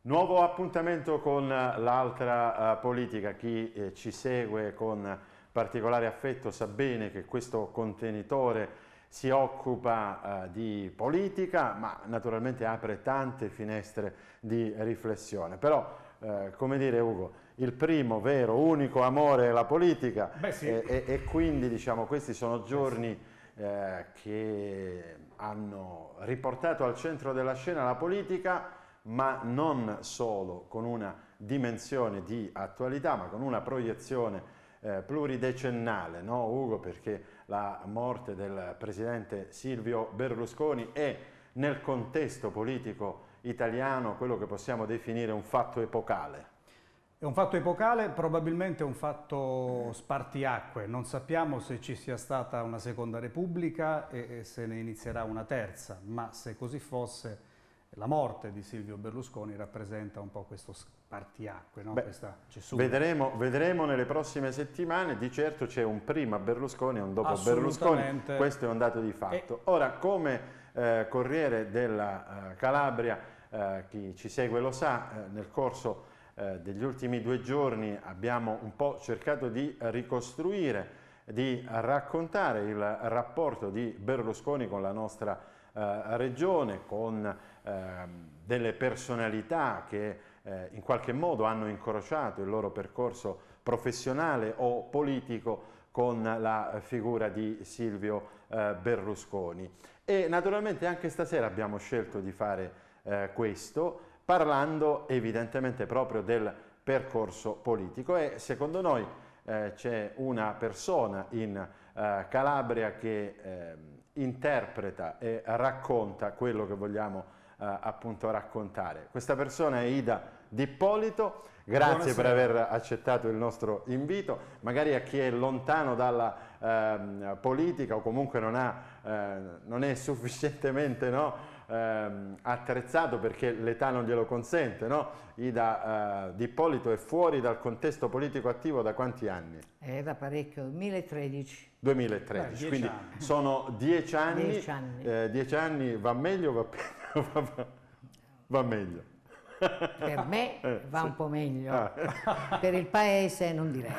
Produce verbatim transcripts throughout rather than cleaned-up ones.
Nuovo appuntamento con l'altra uh, politica. Chi eh, ci segue con particolare affetto sa bene che questo contenitore si occupa uh, di politica, ma naturalmente apre tante finestre di riflessione. Però, uh, come dire Ugo, il primo vero, unico amore è la politica. Beh, sì. e, e, e quindi diciamo questi sono giorni eh, che hanno riportato al centro della scena la politica, ma non solo con una dimensione di attualità, ma con una proiezione eh, pluridecennale, no Ugo? Perché la morte del presidente Silvio Berlusconi è nel contesto politico italiano quello che possiamo definire un fatto epocale. È un fatto epocale, probabilmente un fatto spartiacque. Non sappiamo se ci sia stata una seconda repubblica e, e se ne inizierà una terza, ma se così fosse, la morte di Silvio Berlusconi rappresenta un po' questo spartiacque, no? Beh, questa cesura. Vedremo, vedremo nelle prossime settimane. Di certo c'è un prima Berlusconi e un dopo Berlusconi, questo è un dato di fatto. E... Ora, come eh, Corriere della eh, Calabria, eh, chi ci segue lo sa, eh, nel corso eh, degli ultimi due giorni abbiamo un po' cercato di ricostruire, di raccontare il rapporto di Berlusconi con la nostra Uh, regione, con uh, delle personalità che uh, in qualche modo hanno incrociato il loro percorso professionale o politico con la figura di Silvio uh, Berlusconi. E naturalmente anche stasera abbiamo scelto di fare uh, questo, parlando evidentemente proprio del percorso politico, e secondo noi uh, c'è una persona in uh, Calabria che uh, interpreta e racconta quello che vogliamo eh, appunto raccontare. Questa persona è Ida D'Ippolito. Grazie Buonasera. Per aver accettato il nostro invito. Magari a chi è lontano dalla eh, politica o comunque non, ha, eh, non è sufficientemente no, eh, attrezzato perché l'età non glielo consente, no? Ida eh, D'Ippolito è fuori dal contesto politico attivo da quanti anni? È da parecchio, duemilatredici. duemilatredici, Beh, quindi anni. sono dieci anni. Dieci anni. Eh, dieci anni va meglio o va peggio? Va, va meglio. Per me eh, va sì. un po' meglio, ah. Per il paese non direi.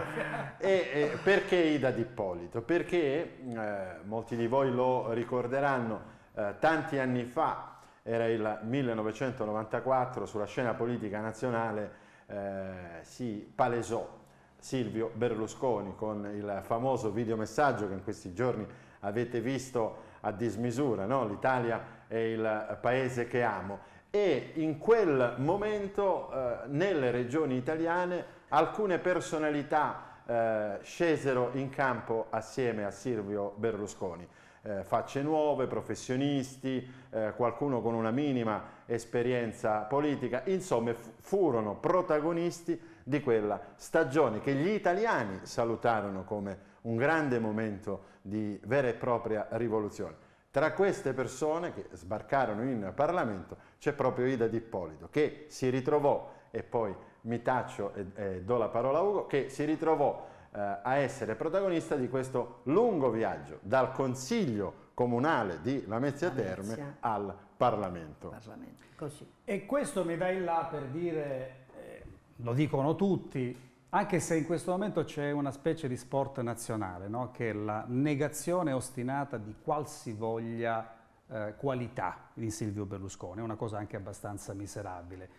e, e perché Ida D'Ippolito? Perché eh, molti di voi lo ricorderanno, eh, tanti anni fa, era il millenovecentonovantaquattro, sulla scena politica nazionale eh, si palesò Silvio Berlusconi con il famoso videomessaggio che in questi giorni avete visto a dismisura, no? L'Italia è il paese che amo. E in quel momento eh, nelle regioni italiane alcune personalità eh, scesero in campo assieme a Silvio Berlusconi. Eh, facce nuove, professionisti, eh, qualcuno con una minima esperienza politica, insomma furono protagonisti di quella stagione che gli italiani salutarono come un grande momento di vera e propria rivoluzione. Tra queste persone che sbarcarono in Parlamento c'è proprio Ida D'Ippolito, che si ritrovò, e poi mi taccio e, e do la parola a Ugo, che si ritrovò eh, a essere protagonista di questo lungo viaggio dal Consiglio Comunale di Lamezia Terme al Parlamento. Parlamento. Così. E questo mi dà il là per dire, eh, lo dicono tutti, anche se in questo momento c'è una specie di sport nazionale, no? Che è la negazione ostinata di qualsivoglia eh, qualità di Silvio Berlusconi, è una cosa anche abbastanza miserabile.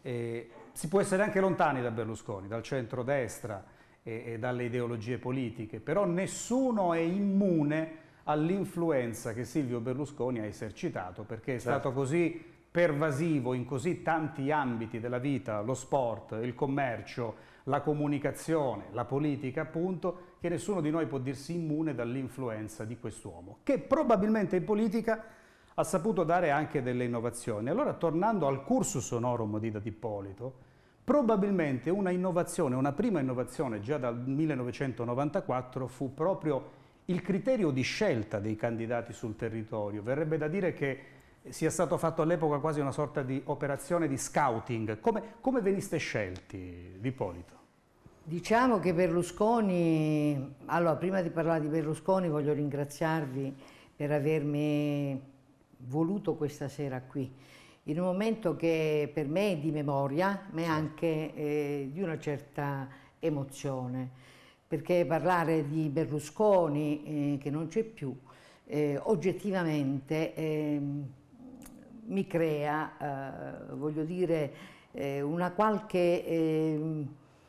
E si può essere anche lontani da Berlusconi, dal centrodestra e, e dalle ideologie politiche, però nessuno è immune all'influenza che Silvio Berlusconi ha esercitato, perché è certo. stato così pervasivo in così tanti ambiti della vita, lo sport, il commercio, la comunicazione, la politica appunto, che nessuno di noi può dirsi immune dall'influenza di quest'uomo, che probabilmente in politica ha saputo dare anche delle innovazioni. Allora, tornando al cursus honorum di Ida D'Ippolito, probabilmente una innovazione, una prima innovazione già dal millenovecentonovantaquattro fu proprio il criterio di scelta dei candidati sul territorio. Verrebbe da dire che sia stato fatto all'epoca quasi una sorta di operazione di scouting. Come, come veniste scelti, D'Ippolito? Diciamo che Berlusconi, allora prima di parlare di Berlusconi voglio ringraziarvi per avermi voluto questa sera qui. in un momento che per me è di memoria, ma è anche eh, di una certa emozione, perché parlare di Berlusconi, eh, che non c'è più, eh, oggettivamente eh, mi crea, eh, voglio dire, eh, una qualche eh,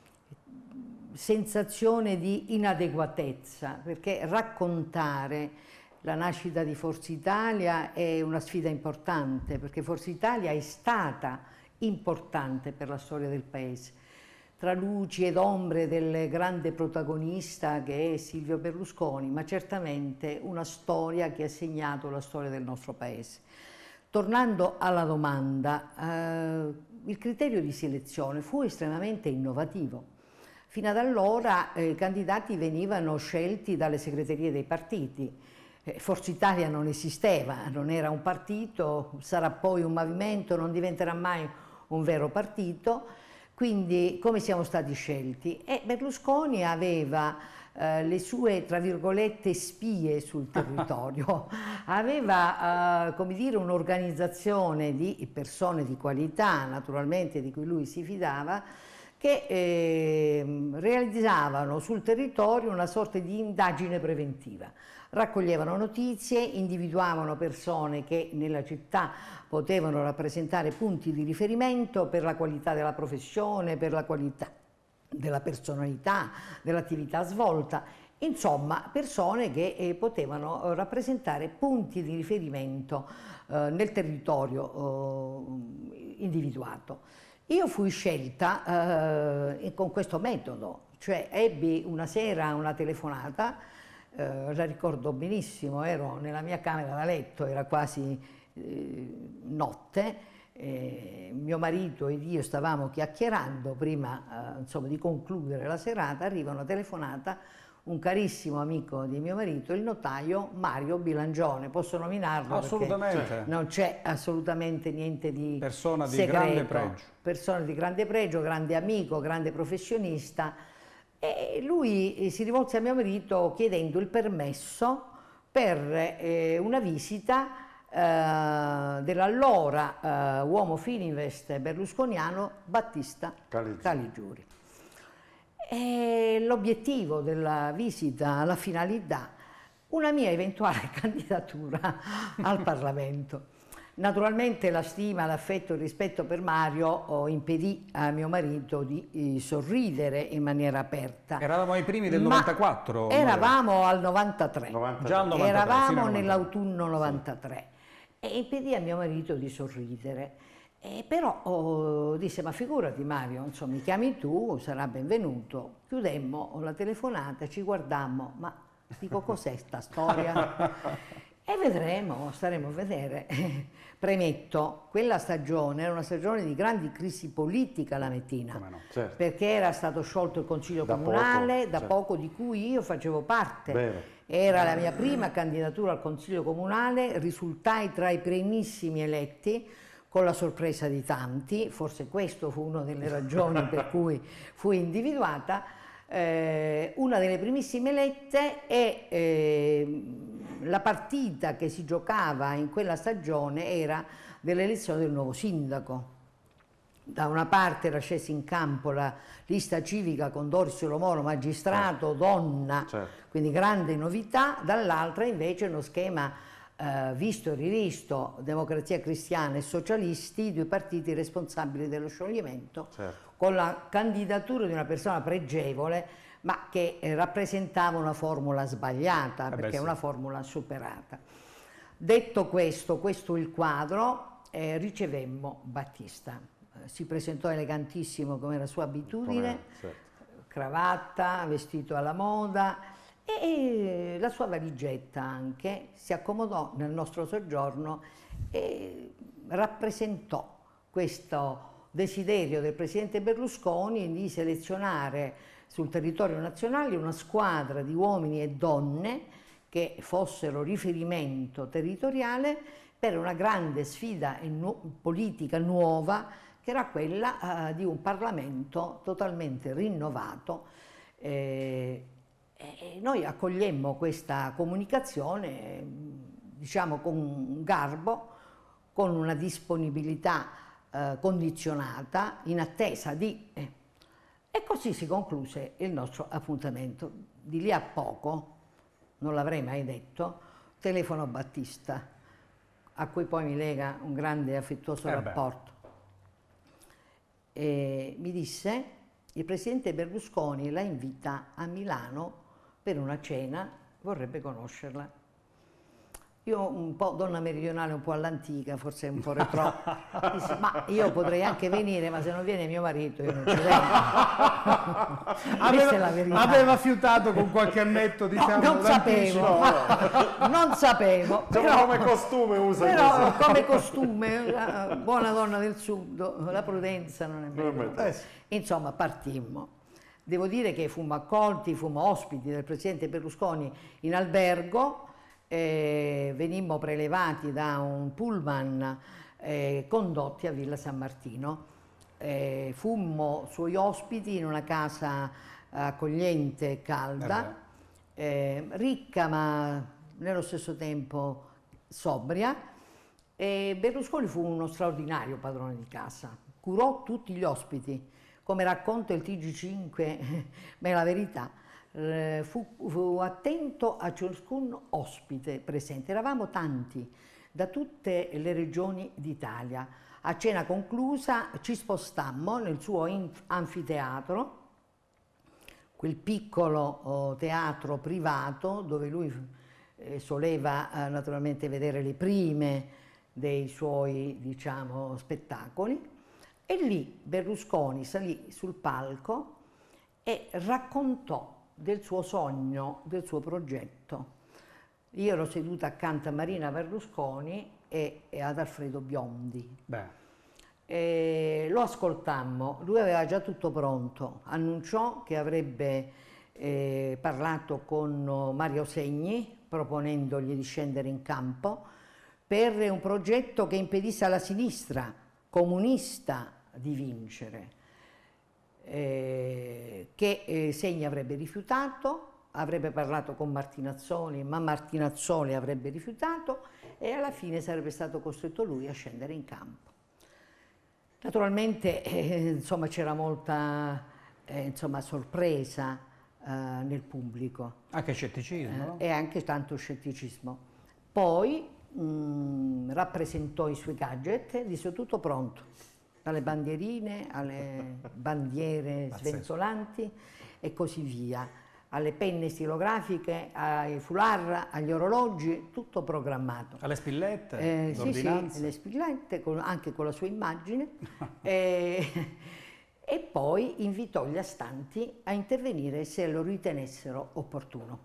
sensazione di inadeguatezza, perché raccontare la nascita di Forza Italia è una sfida importante, perché Forza Italia è stata importante per la storia del Paese. Tra luci ed ombre del grande protagonista che è Silvio Berlusconi, ma certamente una storia che ha segnato la storia del nostro Paese. Tornando alla domanda, eh, il criterio di selezione fu estremamente innovativo. Fino ad allora eh, i candidati venivano scelti dalle segreterie dei partiti. Forza Italia non esisteva, non era un partito, sarà poi un movimento, non diventerà mai un vero partito. Quindi come siamo stati scelti? E Berlusconi aveva eh, le sue, tra virgolette, spie sul territorio, aveva, eh, come dire, un'organizzazione di persone di qualità, naturalmente, di cui lui si fidava, che eh, realizzavano sul territorio una sorta di indagine preventiva. Raccoglievano notizie, individuavano persone che nella città potevano rappresentare punti di riferimento per la qualità della professione, per la qualità della personalità, dell'attività svolta, insomma persone che eh, potevano rappresentare punti di riferimento eh, nel territorio eh, individuato. Io fui scelta eh, con questo metodo, cioè ebbi una sera una telefonata. Eh, la ricordo benissimo, ero nella mia camera da letto, era quasi eh, notte, eh, mio marito ed io stavamo chiacchierando prima eh, insomma, di concludere la serata, arriva una telefonata, un carissimo amico di mio marito, il notaio Mario Bilangione, posso nominarlo? Assolutamente. Non c'è assolutamente niente di persona di segreto. grande pregio. Persona di grande pregio, grande amico, grande professionista. E lui si rivolse a mio marito chiedendo il permesso per eh, una visita eh, dell'allora eh, uomo Fininvest berlusconiano Battista Caligiuri. Caligiuri. L'obiettivo della visita, la finalità, una mia eventuale candidatura al Parlamento. Naturalmente la stima, l'affetto e il rispetto per Mario oh, impedì a mio marito di eh, sorridere in maniera aperta. Eravamo ai primi del novantaquattro? Eravamo al novantatré. novantatré. Già al novantatré, eravamo nell'autunno novantatré. Sì. E impedì a mio marito di sorridere. E però oh, disse, ma figurati Mario, insomma, mi chiami tu, sarà benvenuto. Chiudemmo la telefonata, ci guardammo, ma dico, cos'è sta storia? E vedremo, staremo a vedere. Premetto, quella stagione era una stagione di grandi crisi politica lamettina, no? Certo. Perché era stato sciolto il Consiglio da Comunale, poco, da certo. poco di cui io facevo parte. Vero. Era la mia prima candidatura al Consiglio Comunale, risultai tra i primissimi eletti, con la sorpresa di tanti, forse questo fu una delle ragioni per cui fui individuata. Eh, una delle primissime elette e eh, la partita che si giocava in quella stagione era dell'elezione del nuovo sindaco. Da una parte era scesa in campo la lista civica con Doris Romano, magistrato, donna, certo. Quindi grande novità, dall'altra invece uno schema eh, visto e rivisto, Democrazia Cristiana e Socialisti, due partiti responsabili dello scioglimento, certo. Con la candidatura di una persona pregevole, ma che eh, rappresentava una formula sbagliata, eh perché è sì. Una formula superata. Detto questo, questo è il quadro, eh, ricevemmo Battista. Eh, si presentò elegantissimo come era sua abitudine, certo. Cravatta, vestito alla moda, e la sua valigetta anche, si accomodò nel nostro soggiorno e rappresentò questo desiderio del presidente Berlusconi di selezionare sul territorio nazionale una squadra di uomini e donne che fossero riferimento territoriale per una grande sfida nu- politica nuova, che era quella eh, di un Parlamento totalmente rinnovato. Eh, e noi accogliemmo questa comunicazione, diciamo, con garbo, con una disponibilità eh, condizionata in attesa di... Eh. E così si concluse il nostro appuntamento. Di lì a poco, non l'avrei mai detto, telefono a Battista, a cui poi mi lega un grande e affettuoso eh rapporto. E mi disse: il presidente Berlusconi la invita a Milano per una cena, vorrebbe conoscerla. Io un po' donna meridionale, un po' all'antica, forse un po' retro, dissi, ma io potrei anche venire, ma se non viene mio marito io non ci vengo. Aveva, la verità. Aveva fiutato con qualche annetto, diciamo, no, non sapevo, no, no. non sapevo. Diciamo però, come costume usa però, così. come costume, la buona donna del sud, la prudenza non è meglio. Eh, sì. Insomma, partimmo. Devo dire che fummo accolti, fummo ospiti del presidente Berlusconi in albergo. Eh, venimmo prelevati da un pullman eh, condotti a Villa San Martino. Eh, fummo suoi ospiti in una casa accogliente e calda, eh, ricca ma nello stesso tempo sobria, e Berlusconi fu uno straordinario padrone di casa, curò tutti gli ospiti, come racconta il T G cinque, ma è la verità. Fu, fu attento a ciascun ospite presente, eravamo tanti da tutte le regioni d'Italia. A cena conclusa ci spostammo nel suo anfiteatro, quel piccolo oh, teatro privato dove lui eh, soleva eh, naturalmente vedere le prime dei suoi, diciamo, spettacoli, e lì Berlusconi salì sul palco e raccontò del suo sogno, del suo progetto. Io ero seduta accanto a Marina Berlusconi e, e ad Alfredo Biondi. Beh. E lo ascoltammo, lui aveva già tutto pronto, annunciò che avrebbe eh, parlato con Mario Segni, proponendogli di scendere in campo per un progetto che impedisse alla sinistra comunista di vincere. Eh, che eh, Segni avrebbe rifiutato, avrebbe parlato con Martinazzoli, ma Martinazzoli avrebbe rifiutato e alla fine sarebbe stato costretto lui a scendere in campo. Naturalmente eh, insomma, c'era molta eh, insomma, sorpresa eh, nel pubblico. Anche scetticismo. Eh, e anche tanto scetticismo. Poi mh, rappresentò i suoi gadget e disse tutto pronto. Dalle bandierine alle bandiere sventolanti e così via, alle penne stilografiche, ai foulard, agli orologi, tutto programmato. Alle spillette, eh, sì, sì, alle spillette, con, anche con la sua immagine. e, e poi invitò gli astanti a intervenire se lo ritenessero opportuno.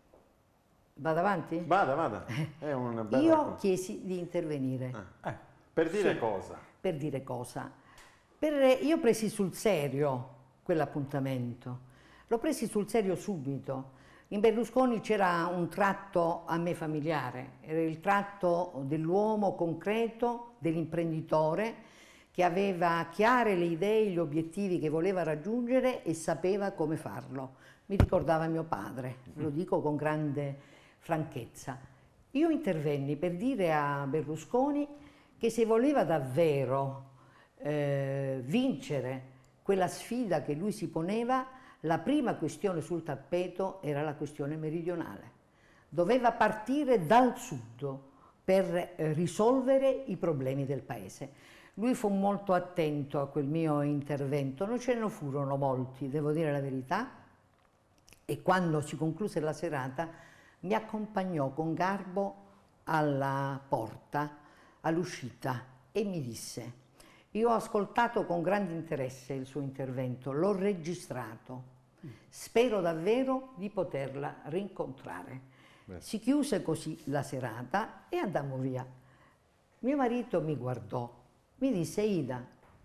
Vado avanti? Vada, vada. È una bella Io cosa. chiesi di intervenire. Ah. Eh. Per dire sì. cosa? Per dire cosa? Per, io presi sul serio quell'appuntamento, l'ho presi sul serio subito. In Berlusconi c'era un tratto a me familiare, era il tratto dell'uomo concreto, dell'imprenditore, che aveva chiare le idee, gli obiettivi che voleva raggiungere e sapeva come farlo. Mi ricordava mio padre, lo dico con grande franchezza. Io intervenni per dire a Berlusconi che se voleva davvero eh, vincere quella sfida che lui si poneva, la prima questione sul tappeto era la questione meridionale. Doveva partire dal sud per eh, risolvere i problemi del paese. Lui fu molto attento a quel mio intervento, non ce ne furono molti, devo dire la verità, e quando si concluse la serata mi accompagnò con garbo alla porta, all'uscita, e mi disse: io ho ascoltato con grande interesse il suo intervento, l'ho registrato, spero davvero di poterla rincontrare. Beh. Si chiuse così la serata e andammo via. Mio marito mi guardò, mi disse: Ida,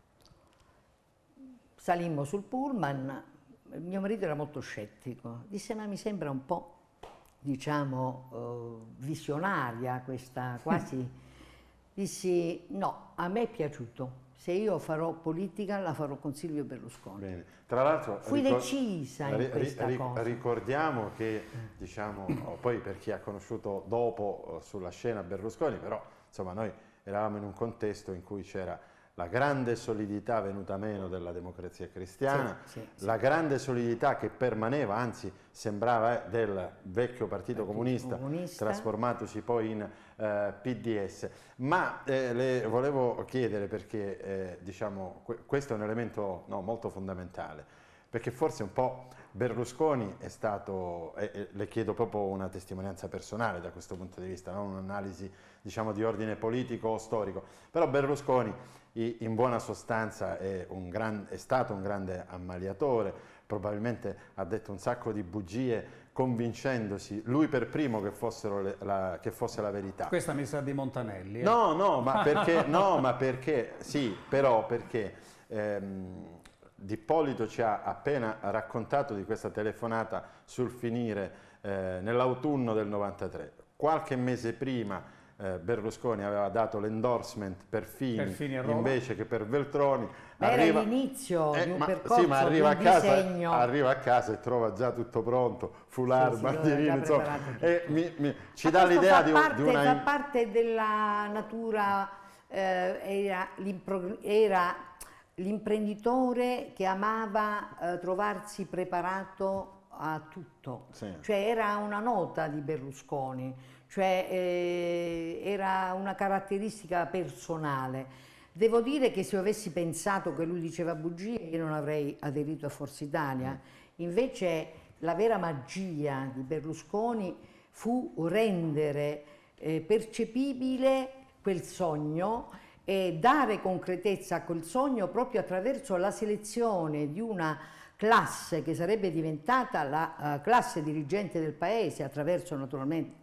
salimmo sul pullman, mio marito era molto scettico, disse: ma mi sembra un po', diciamo, uh, visionaria questa, quasi... Dissi: no, a me è piaciuto, se io farò politica la farò con Silvio Berlusconi. Bene. Tra l'altro fui decisa in questa ri cosa. Ricordiamo che, diciamo, oh, poi per chi ha conosciuto dopo sulla scena Berlusconi, però insomma noi eravamo in un contesto in cui c'era la grande solidità venuta meno della Democrazia Cristiana, sì, sì, sì. la grande solidità che permaneva, anzi sembrava, del vecchio Partito Comunista, Comunista, trasformatosi poi in eh, P D S. Ma eh, le volevo chiedere, perché eh, diciamo, questo è un elemento no, molto fondamentale, perché forse un po' Berlusconi è stato, e, e le chiedo proprio una testimonianza personale da questo punto di vista, non un'analisi diciamo di ordine politico o storico, però Berlusconi in buona sostanza è, un gran, è stato un grande ammaliatore, probabilmente ha detto un sacco di bugie convincendosi lui per primo che, fossero le, la, che fosse la verità. Questa mi sa di Montanelli. Eh? No, no, ma perché, no, ma perché, sì, però perché ehm, D'Ippolito ci ha appena raccontato di questa telefonata sul finire eh, nell'autunno del novantatré. Qualche mese prima eh, Berlusconi aveva dato l'endorsement per Fini, per Fini invece che per Veltroni. Ma arriva, era l'inizio eh, di un ma, percorso, sì, ma arriva a, casa, disegno. arriva a casa e trova già tutto pronto, foulard, sì, bandierino, insomma, e mi, mi, ci dà l'idea di, di una... Fa parte della natura, eh, era l'imprenditore che amava eh, trovarsi preparato a tutto, sì. Cioè era una nota di Berlusconi, cioè eh, era una caratteristica personale. Devo dire che se avessi pensato che lui diceva bugie io non avrei aderito a Forza Italia, invece la vera magia di Berlusconi fu rendere eh, percepibile quel sogno e dare concretezza a quel sogno proprio attraverso la selezione di una classe che sarebbe diventata la uh, classe dirigente del paese, attraverso naturalmente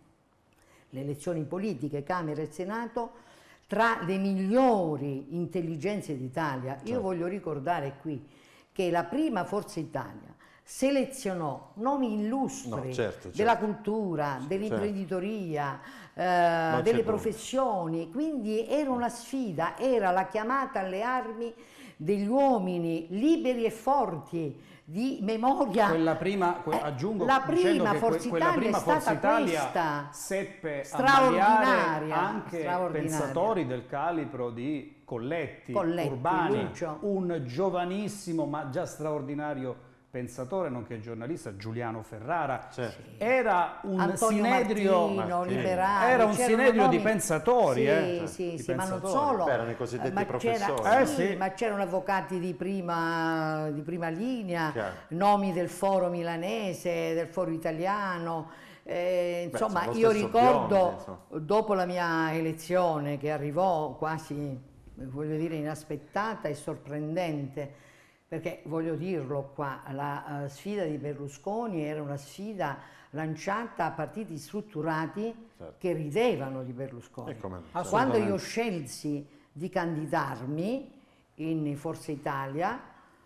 le elezioni politiche, Camera e Senato, tra le migliori intelligenze d'Italia. Certo. Io voglio ricordare qui che la prima Forza Italia selezionò nomi illustri no, certo, certo. della cultura, dell'imprenditoria, certo. eh, delle professioni, quindi era una sfida, era la chiamata alle armi degli uomini liberi e forti, di memoria. Quella prima, que, aggiungo, la prima Forza que, Italia prima è stata Forza Italia questa, seppe straordinaria, anche straordinaria. pensatori del calibro di Colletti, Colletti Urbani, Lucio. Un giovanissimo ma già straordinario pensatore, nonché giornalista, Giuliano Ferrara. Certo. Era un Antonio sinedrio, Martino, liberale, era un sinedrio nomi... di pensatori. Sì, eh? sì, di sì, pensatori. ma non solo. Beh, erano i cosiddetti ma professori. Eh, sì, sì. Ma c'erano avvocati di prima, di prima linea, Chiaro. nomi del foro milanese, del foro italiano. Eh, insomma, Beh, io ricordo, Biondi, dopo la mia elezione, che arrivò quasi, voglio dire, inaspettata e sorprendente, perché voglio dirlo qua, la uh, sfida di Berlusconi era una sfida lanciata a partiti strutturati, certo. che ridevano di Berlusconi. Quando io scelsi di candidarmi in Forza Italia,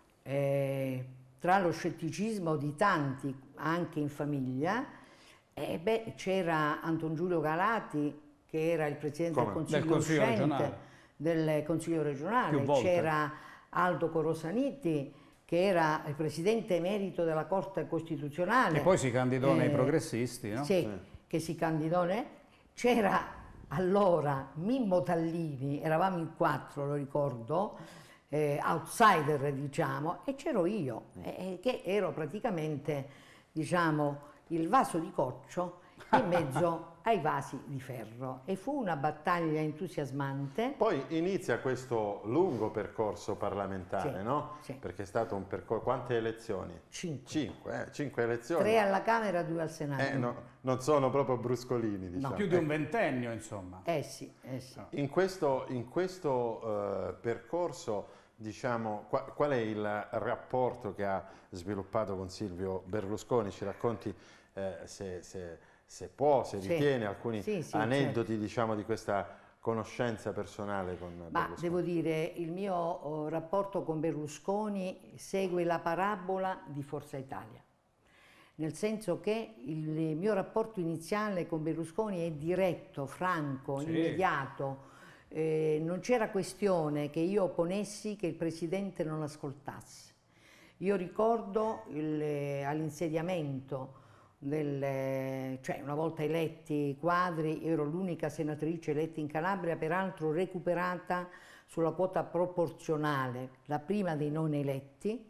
eh, tra lo scetticismo di tanti, anche in famiglia, eh, beh, c'era Anton Giulio Galati, che era il Presidente Come? del Consiglio, del Consiglio uscente regionale. del Consiglio regionale, c'era Aldo Corosaniti, che era il presidente emerito della Corte Costituzionale. E poi si candidò eh, nei progressisti, no? Sì, sì, che si candidò. C'era allora Mimmo Tallini, eravamo in quattro, lo ricordo, eh, outsider diciamo, e c'ero io, eh, che ero praticamente, diciamo, il vaso di coccio in mezzo ai vasi di ferro, e fu una battaglia entusiasmante. Poi inizia questo lungo percorso parlamentare, sì, no? Sì. Perché è stato un percorso... Quante elezioni? Cinque. Cinque, eh? Cinque elezioni. Tre alla Camera, due al Senato. Eh, no, non sono proprio bruscolini, diciamo. No, più di un ventennio, insomma. Eh sì, eh sì. In questo, in questo uh, percorso, diciamo, qual, qual è il rapporto che ha sviluppato con Silvio Berlusconi? Ci racconti eh, se... se se può, se ritiene, sì. alcuni sì, sì, aneddoti certo. diciamo, di questa conoscenza personale con Ma Berlusconi. Devo dire, il mio oh, rapporto con Berlusconi segue la parabola di Forza Italia, nel senso che il mio rapporto iniziale con Berlusconi è diretto, franco, sì. immediato. Eh, non c'era questione che io ponessi che il Presidente non ascoltasse. Io ricordo all'insediamento Del, cioè una volta eletti Quadri, io ero l'unica senatrice eletta in Calabria, peraltro recuperata sulla quota proporzionale, la prima dei non eletti.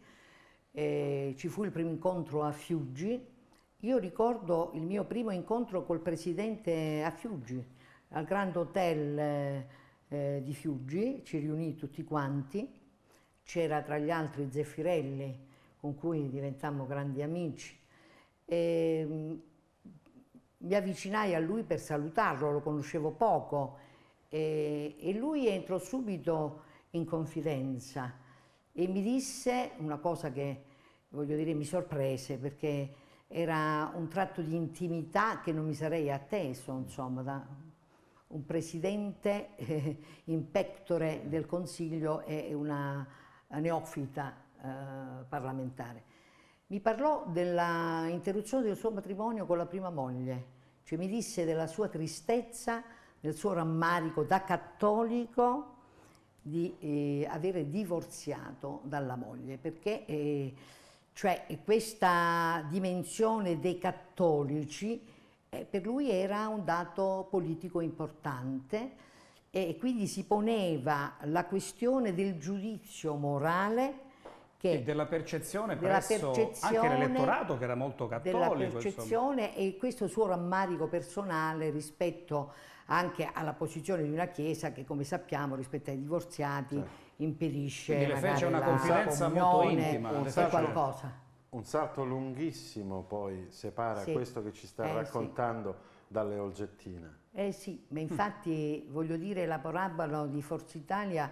Eh, ci fu il primo incontro a Fiuggi. Io ricordo il mio primo incontro col presidente a Fiuggi, al Grand Hotel eh, eh, di Fiuggi, ci riunì tutti quanti, c'era tra gli altri Zeffirelli, con cui diventammo grandi amici. E, mh, mi avvicinai a lui per salutarlo, lo conoscevo poco, e, e lui entrò subito in confidenza e mi disse una cosa che, voglio dire, mi sorprese, perché era un tratto di intimità che non mi sarei atteso, insomma, da un presidente eh, in pectore del Consiglio e una neofita eh, parlamentare. Mi parlò dell'interruzione del suo matrimonio con la prima moglie, cioè mi disse della sua tristezza, del suo rammarico da cattolico di eh, avere divorziato dalla moglie, perché eh, cioè, questa dimensione dei cattolici eh, per lui era un dato politico importante e quindi si poneva la questione del giudizio morale e della percezione della presso percezione, anche l'elettorato che era molto cattolico. Della percezione insomma. E questo suo rammarico personale rispetto anche alla posizione di una Chiesa che, come sappiamo, rispetto ai divorziati certo. impedisce Quindi le fece una confidenza molto intima. Un salto, qualcosa. un salto lunghissimo poi separa sì. questo che ci sta eh, raccontando sì. dalle Olgettina. Eh sì, ma infatti voglio dire la parabola di Forza Italia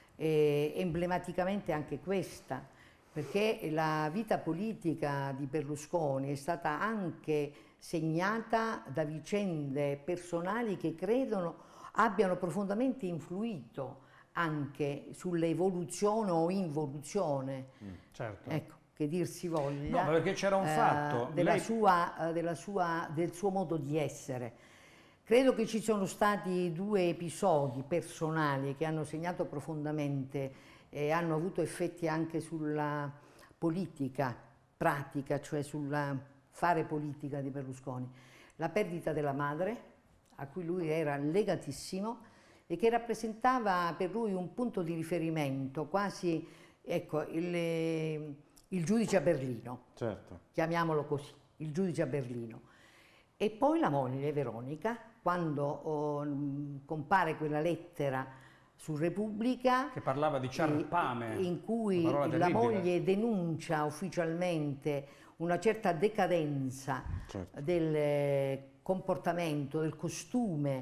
è emblematicamente anche questa, perché la vita politica di Berlusconi è stata anche segnata da vicende personali che credono abbiano profondamente influito anche sull'evoluzione o involuzione, mm, certo. ecco, che dir si voglia, no, perché c'era un fatto eh, della Lei... sua, della sua, del suo modo di essere. Credo che ci sono stati due episodi personali che hanno segnato profondamente e hanno avuto effetti anche sulla politica pratica, cioè sul fare politica di Berlusconi. La perdita della madre, a cui lui era legatissimo e che rappresentava per lui un punto di riferimento, quasi ecco, il, il giudice a Berlino, certo. chiamiamolo così, il giudice a Berlino. E poi la moglie Veronica, quando oh, compare quella lettera su Repubblica che parlava di ciarpame, in cui la moglie denuncia ufficialmente una certa decadenza certo. del comportamento, del costume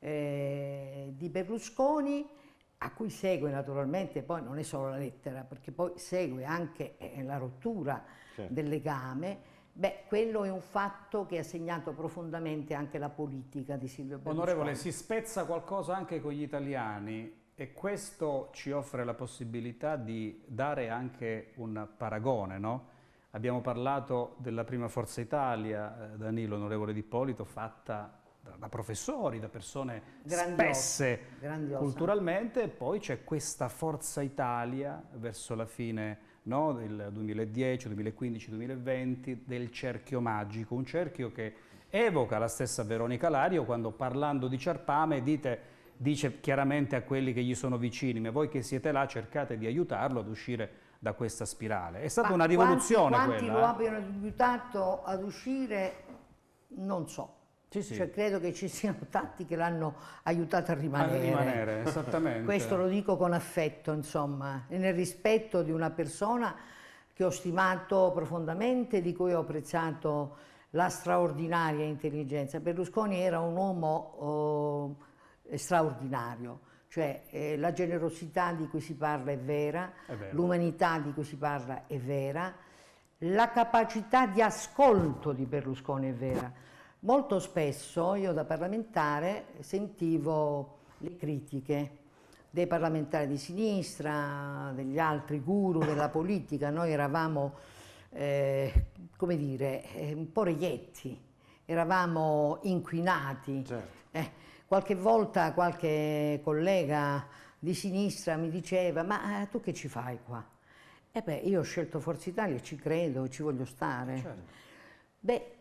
eh, di Berlusconi, a cui segue naturalmente, poi non è solo la lettera, perché poi segue anche eh, la rottura certo. del legame. Beh, quello è un fatto che ha segnato profondamente anche la politica di Silvio Berlusconi. Onorevole, si spezza qualcosa anche con gli italiani e questo ci offre la possibilità di dare anche un paragone, no? Abbiamo parlato della prima Forza Italia, eh, Danilo, onorevole D'Ippolito, fatta da, da professori, da persone grandiosa, spesse grandiosa. culturalmente, poi c'è questa Forza Italia verso la fine no, del duemiladieci, duemilaquindici, duemilaventi, del cerchio magico, un cerchio che evoca la stessa Veronica Lario quando parlando di ciarpame dite, dice chiaramente a quelli che gli sono vicini, ma voi che siete là cercate di aiutarlo ad uscire da questa spirale. È stata ma una rivoluzione quanti, quella. Quanti lo abbiano aiutato ad uscire non so. Sì, sì. Cioè, credo che ci siano tanti che l'hanno aiutato a rimanere. A rimanere, esattamente. Questo lo dico con affetto, insomma, e nel rispetto di una persona che ho stimato profondamente, di cui ho apprezzato la straordinaria intelligenza. Berlusconi era un uomo oh, straordinario, cioè eh, la generosità di cui si parla è vera, l'umanità di cui si parla è vera, la capacità di ascolto di Berlusconi è vera. Molto spesso io da parlamentare sentivo le critiche dei parlamentari di sinistra, degli altri guru della politica. Noi eravamo, eh, come dire, un po' reietti, eravamo inquinati. Certo. Eh, qualche volta qualche collega di sinistra mi diceva ma eh, tu che ci fai qua? E beh, io ho scelto Forza Italia e ci credo, ci voglio stare. Certo. Beh,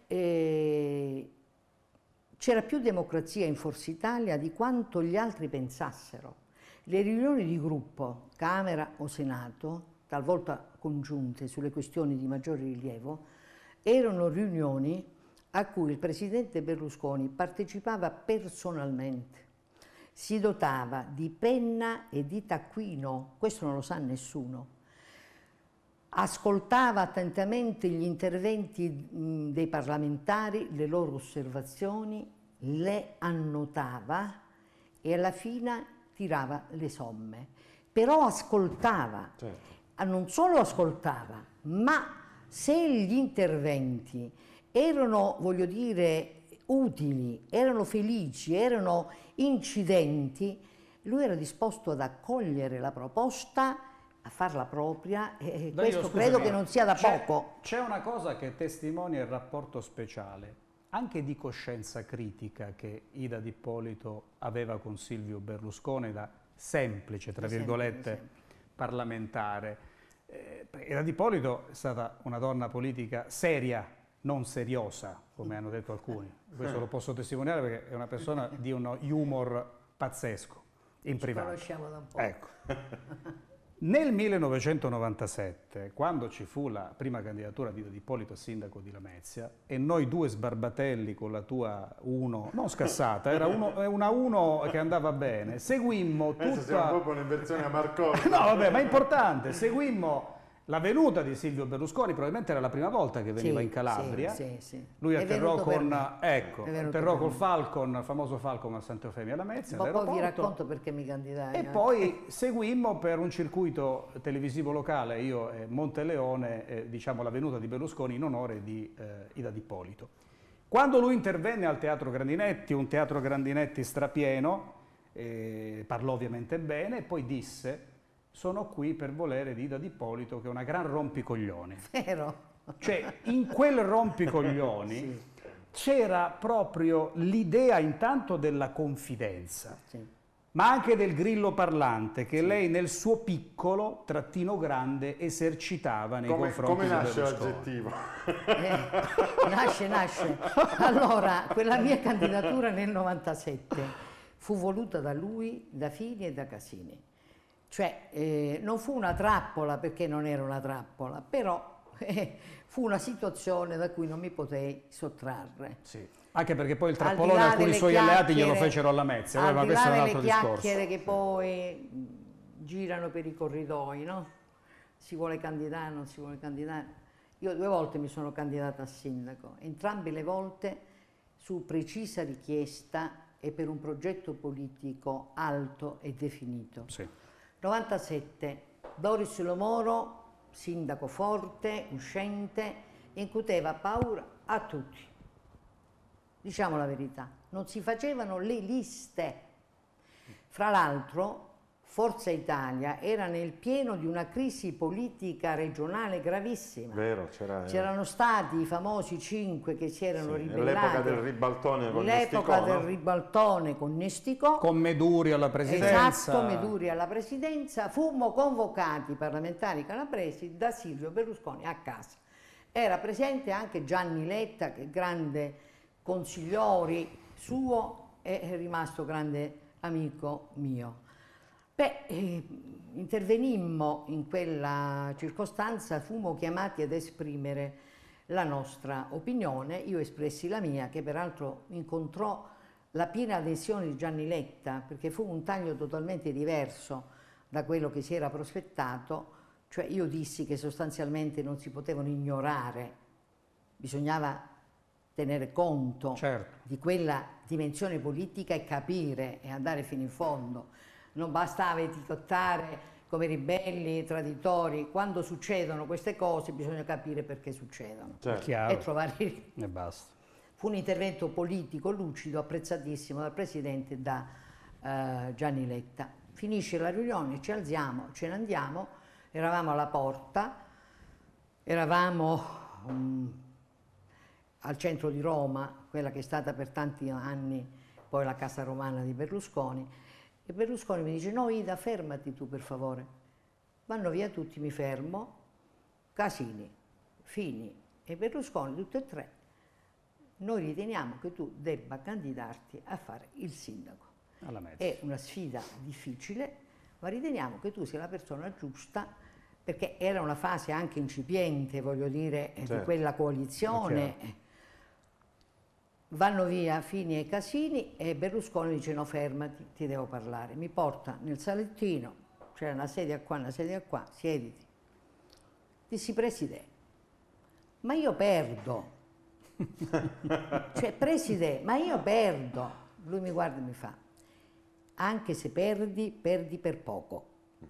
eh, c'era più democrazia in Forza Italia di quanto gli altri pensassero. Le riunioni di gruppo, Camera o Senato, talvolta congiunte sulle questioni di maggiore rilievo, erano riunioni a cui il presidente Berlusconi partecipava personalmente. Si dotava di penna e di taccuino, questo non lo sa nessuno. Ascoltava attentamente gli interventi mh, dei parlamentari, le loro osservazioni, le annotava e alla fine tirava le somme. Però ascoltava, certo. Non solo ascoltava, ma se gli interventi erano, voglio dire, utili, erano felici, erano incidenti, lui era disposto ad accogliere la proposta, a farla propria, e Danilo, questo scusami, credo che non sia da poco. C'è una cosa che testimonia il rapporto speciale, anche di coscienza critica, che Ida D'Ippolito aveva con Silvio Berlusconi, da semplice, tra virgolette, sempre, sempre. parlamentare. Eh, Ida D'Ippolito è stata una donna politica seria, non seriosa, come hanno detto alcuni. Questo lo posso testimoniare perché è una persona di uno humor pazzesco, in Ci privato. conosciamo da un po'. Ecco. Nel millenovecentonovantasette, quando ci fu la prima candidatura di Ida D'Ippolito a sindaco di Lamezia, e noi due sbarbatelli con la tua uno, non scassata, era uno, una uno che andava bene, seguimmo tutta... Adesso siamo proprio un'inversione a Marconi. No, vabbè, ma è importante, seguimmo la venuta di Silvio Berlusconi, probabilmente era la prima volta che veniva sì, in Calabria. Sì, sì, sì. Lui atterrò con, ecco, atterrò col me. Falcon, il famoso Falcon a Santa Eufemia Lamezia. Ma poi vi racconto perché mi candidai. E no? poi seguimmo per un circuito televisivo locale, io e Monteleone, eh, diciamo la venuta di Berlusconi in onore di eh, Ida D'Ippolito. Quando lui intervenne al Teatro Grandinetti, un Teatro Grandinetti strapieno, eh, parlò ovviamente bene e poi disse: sono qui per volere di Ida D'Ippolito, che è una gran rompicoglioni. Vero. Cioè, in quel rompicoglioni sì. c'era proprio l'idea intanto della confidenza, sì. ma anche del grillo parlante che sì. lei nel suo piccolo, trattino grande, esercitava nei come, confronti come di nasce Berlusconi. l'aggettivo? Eh, nasce, nasce. Allora, quella mia candidatura nel novantasette fu voluta da lui, da Fini e da Casini. Cioè, eh, non fu una trappola, perché non era una trappola, però eh, fu una situazione da cui non mi potei sottrarre. Sì. Anche perché poi il trappolone alcuni suoi alleati glielo fecero alla Lamezia, al ma di questo là è un delle altro discorso. chiacchiere che poi girano per i corridoi, no? Si vuole candidare, non si vuole candidare. Io due volte mi sono candidata a sindaco, entrambe le volte su precisa richiesta e per un progetto politico alto e definito. Sì. novantasette, Doris Lomoro, sindaco forte, uscente, incuteva paura a tutti. Diciamo la verità, non si facevano le liste. Fra l'altro, Forza Italia era nel pieno di una crisi politica regionale gravissima. Vero, c'era... C'erano stati i famosi cinque che si erano sì, ribellati. L'epoca del ribaltone con Nesticò. L'epoca del no? ribaltone con Nesticò. Con Meduri alla presidenza. Esatto, Meduri alla presidenza. Fummo convocati i parlamentari calabresi da Silvio Berlusconi a casa. Era presente anche Gianni Letta, che è grande consigliore suo, è rimasto grande amico mio. Beh, eh, intervenimmo in quella circostanza, fummo chiamati ad esprimere la nostra opinione, io espressi la mia, che peraltro incontrò la piena adesione di Gianni Letta, perché fu un taglio totalmente diverso da quello che si era prospettato, cioè io dissi che sostanzialmente non si potevano ignorare, bisognava tenere conto certo. di quella dimensione politica e capire e andare fino in fondo. Non bastava etichettare come ribelli, traditori. Quando succedono queste cose bisogna capire perché succedono certo. e trovare e basta. Fu un intervento politico lucido, apprezzatissimo dal Presidente e da eh, Gianni Letta. Finisce la riunione, ci alziamo, ce ne andiamo, eravamo alla porta, eravamo um, al centro di Roma, quella che è stata per tanti anni poi la Casa Romana di Berlusconi. E Berlusconi mi dice: no Ida, fermati tu per favore. Vanno via tutti, mi fermo, Casini, Fini e Berlusconi, tutti e tre, noi riteniamo che tu debba candidarti a fare il sindaco. È una sfida difficile, ma riteniamo che tu sia la persona giusta, perché era una fase anche incipiente, voglio dire, certo, di quella coalizione. Vanno via Fini e Casini e Berlusconi dice no, fermati, ti devo parlare. Mi porta nel salettino, c'era una sedia qua, una sedia qua, siediti. Dissi presidente, ma io perdo. Cioè presidente, ma io perdo. Lui mi guarda e mi fa, anche se perdi, perdi per poco.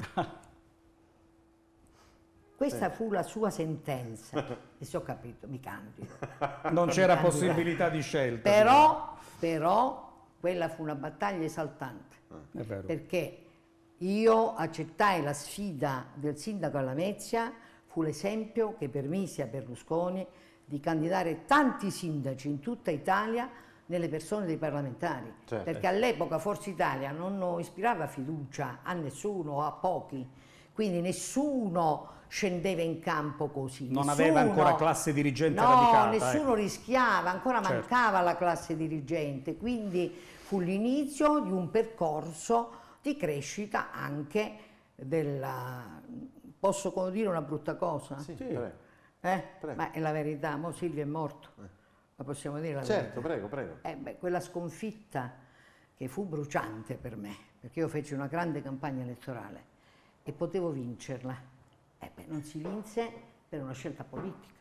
Questa fu la sua sentenza, e se ho capito, mi candido. Non c'era possibilità di scelta. Però, però, quella fu una battaglia esaltante, È vero. perché io accettai la sfida del sindaco a Lamezia, fu l'esempio che permise a Berlusconi di candidare tanti sindaci in tutta Italia nelle persone dei parlamentari, certo, perché all'epoca Forza Italia non ispirava fiducia a nessuno o a pochi, quindi nessuno scendeva in campo così. Non nessuno, aveva ancora classe dirigente no, radicata. No, nessuno ecco. rischiava, ancora certo. mancava la classe dirigente, quindi fu l'inizio di un percorso di crescita anche della... Posso dire una brutta cosa? Sì, sì. Prego. Eh? Prego. Ma è la verità, mo Silvio è morto, eh. ma possiamo dire la certo, verità? Prego, prego. Eh, beh, quella sconfitta che fu bruciante per me, perché io feci una grande campagna elettorale e potevo vincerla, eh, beh, non si vinse per una scelta politica,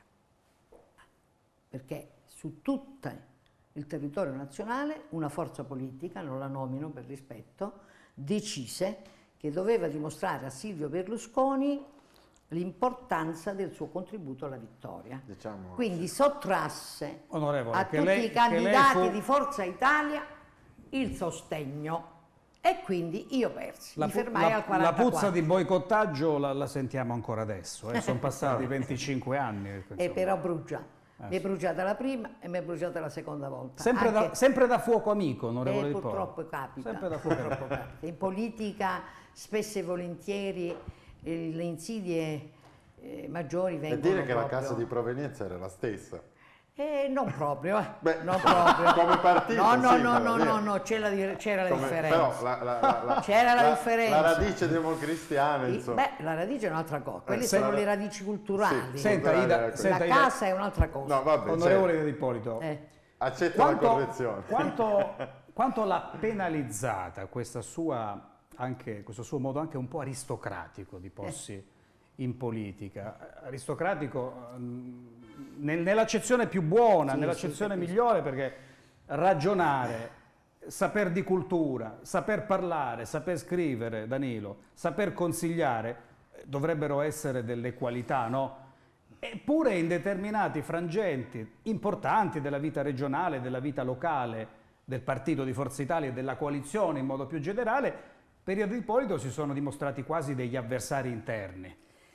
perché su tutto il territorio nazionale una forza politica, non la nomino per rispetto, decise che doveva dimostrare a Silvio Berlusconi l'importanza del suo contributo alla vittoria. Diciamo, Quindi sì. sottrasse Onorevole, a tutti lei, i candidati fu... di Forza Italia il sostegno e quindi io persi, la, mi fermai la, al quarantaquattro. La puzza di boicottaggio la, la sentiamo ancora adesso, eh? Sono passati venticinque anni. E però brucia. Eh, mi è bruciata la prima e mi è bruciata la seconda volta. Sempre, Anche... da, sempre da fuoco amico, onorevole Di Polo. Purtroppo capita. Sempre da fuoco purtroppo capita. In politica spesso e volentieri eh, le insidie eh, maggiori vengono. E dire che proprio... la casa di provenienza era la stessa. Eh, non proprio, eh. Beh, non proprio. Come partito, no, no, sì, no, no, dire. no, no, c'era la, c'era la come, differenza. Però la, la, la, la, c'era la, la differenza. La radice democristiana, insomma. Beh, la radice è un'altra cosa, quelle eh, sono la... le radici culturali. Sì, senta, Ida, la senta, casa Ida. è un'altra cosa. No, vabbè, onorevole certo. Di Ippolito, eh. accetta quanto, la correzione. Quanto, quanto l'ha penalizzata questa sua, anche, questo suo modo anche un po' aristocratico di porsi eh. in politica? Aristocratico nel, nell'accezione più buona, sì, nell'accezione sì, migliore, perché ragionare, saper di cultura, saper parlare, saper scrivere, Danilo, saper consigliare, dovrebbero essere delle qualità, no? Eppure in determinati frangenti importanti della vita regionale, della vita locale, del partito di Forza Italia e della coalizione in modo più generale, per il Di Ippolito si sono dimostrati quasi degli avversari interni.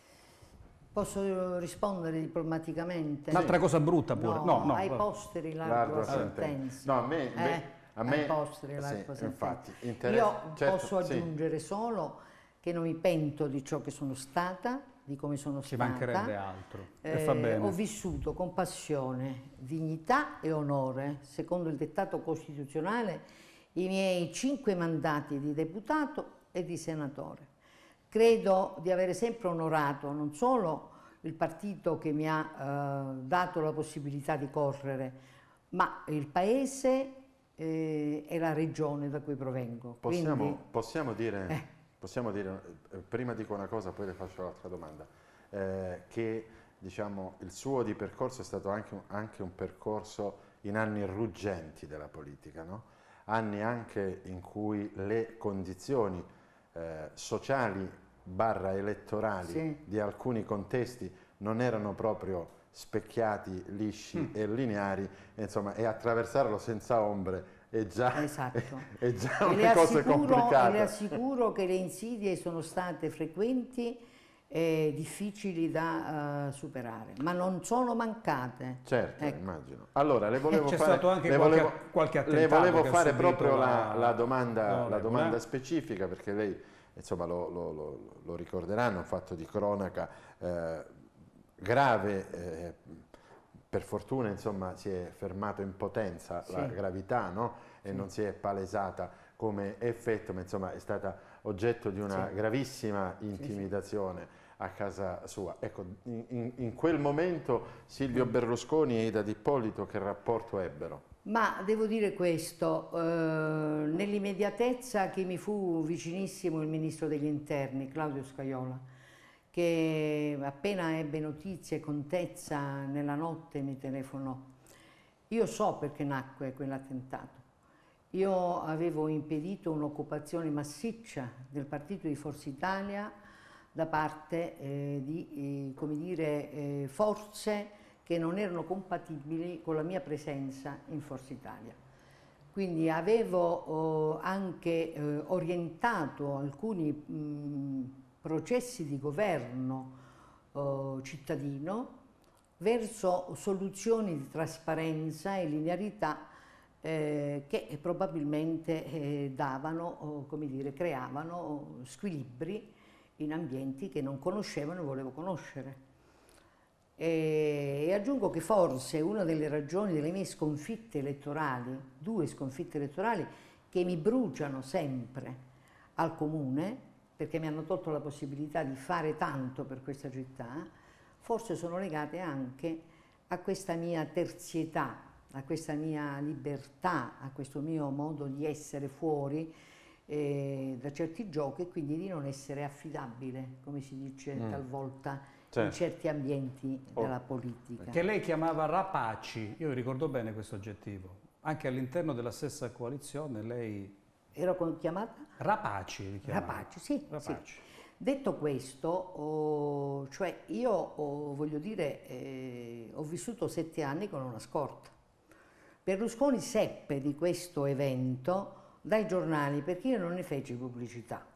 Posso rispondere diplomaticamente? Un'altra cosa brutta pure. No, no, no ai posteri largo sentenza. No, a me... Eh? A me ai posteri largo sì, sentenza. infatti, Io certo, posso aggiungere sì. solo che non mi pento di ciò che sono stata, di come sono Ci stata. Ci mancherebbe altro. Eh, e fa bene. Ho vissuto con passione, dignità e onore, secondo il dettato costituzionale, i miei cinque mandati di deputato e di senatore. Credo di avere sempre onorato non solo il partito che mi ha eh, dato la possibilità di correre, ma il paese eh, e la regione da cui provengo. Possiamo, Quindi, possiamo dire, eh. possiamo dire eh, prima dico una cosa, poi le faccio l'altra domanda, eh, che diciamo, il suo di percorso è stato anche un, anche un percorso in anni ruggenti della politica, no? Anni anche in cui le condizioni eh, sociali barra elettorali sì. di alcuni contesti non erano proprio specchiati, lisci mm. e lineari, e, insomma, e attraversarlo senza ombre è già, esatto. è, è già una cosa complicata. Le assicuro che le insidie sono state frequenti e difficili da uh, superare, ma non sono mancate. Certo, ecco. immagino. Allora, le volevo C'è fare, stato anche le qualche, volevo, qualche attentato le volevo che fare proprio la, la, la domanda, no, la domanda eh? specifica, perché lei insomma lo, lo, lo, lo ricorderanno, un fatto di cronaca eh, grave, eh, per fortuna insomma si è fermato in potenza sì. la gravità, no? E sì. non si è palesata come effetto, ma insomma è stata oggetto di una sì. gravissima intimidazione sì, sì. a casa sua. Ecco, in, in, in quel momento Silvio Berlusconi e Ida D'Ippolito che rapporto ebbero? Ma devo dire questo, eh, nell'immediatezza che mi fu vicinissimo il ministro degli interni, Claudio Scajola, che appena ebbe notizie, contezza, nella notte mi telefonò. Io so perché nacque quell'attentato. Io avevo impedito un'occupazione massiccia del partito di Forza Italia da parte eh, di, eh, come dire, eh, forze che non erano compatibili con la mia presenza in Forza Italia. Quindi avevo eh, anche eh, orientato alcuni mh, processi di governo eh, cittadino verso soluzioni di trasparenza e linearità eh, che probabilmente eh, davano, o, come dire, creavano squilibri in ambienti che non conoscevano e volevo conoscere. E, e aggiungo che forse una delle ragioni delle mie sconfitte elettorali, due sconfitte elettorali che mi bruciano sempre al comune, perché mi hanno tolto la possibilità di fare tanto per questa città, forse sono legate anche a questa mia terzietà, a questa mia libertà, a questo mio modo di essere fuori eh, da certi giochi e quindi di non essere affidabile, come si dice mm. talvolta, certo. in certi ambienti oh. della politica. Che lei chiamava rapaci, io ricordo bene questo aggettivo, anche all'interno della stessa coalizione lei... Ero chiamata? Rapaci. Rapaci, sì. Rapaci. Sì. Detto questo, oh, cioè io oh, voglio dire, eh, ho vissuto sette anni con una scorta. Berlusconi seppe di questo evento dai giornali perché io non ne feci pubblicità.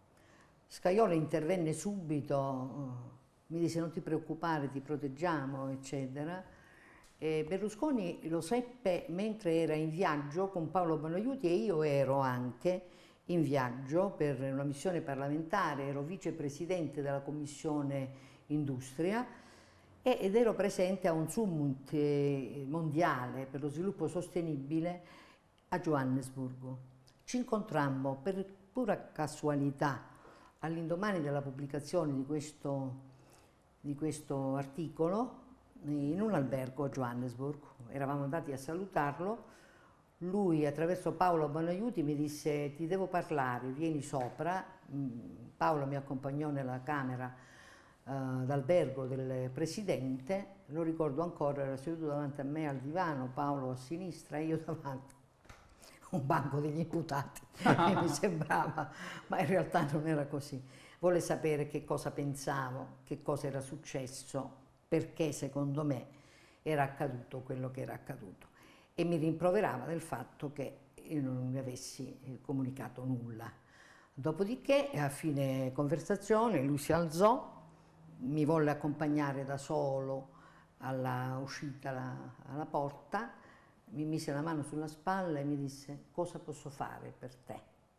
Scajola intervenne subito, oh, mi disse non ti preoccupare, ti proteggiamo, eccetera. E Berlusconi lo seppe mentre era in viaggio con Paolo Bonaiuti e io ero anche in viaggio per una missione parlamentare, ero vicepresidente della Commissione Industria ed ero presente a un summit mondiale per lo sviluppo sostenibile a Johannesburgo. Ci incontrammo per pura casualità all'indomani della pubblicazione di questo, di questo articolo in un albergo a Johannesburg. Eravamo andati a salutarlo. Lui, attraverso Paolo Bonaiuti, mi disse ti devo parlare, vieni sopra. Paolo mi accompagnò nella camera uh, d'albergo del presidente, lo ricordo ancora, era seduto davanti a me al divano, Paolo a sinistra e io davanti, un banco degli imputati, mi sembrava, ma in realtà non era così. Volle sapere che cosa pensavo, che cosa era successo, perché secondo me era accaduto quello che era accaduto. E mi rimproverava del fatto che io non mi avessi comunicato nulla. Dopodiché, a fine conversazione, lui si alzò, mi volle accompagnare da solo alla uscita alla, alla porta, mi mise la mano sulla spalla e mi disse cosa posso fare per te?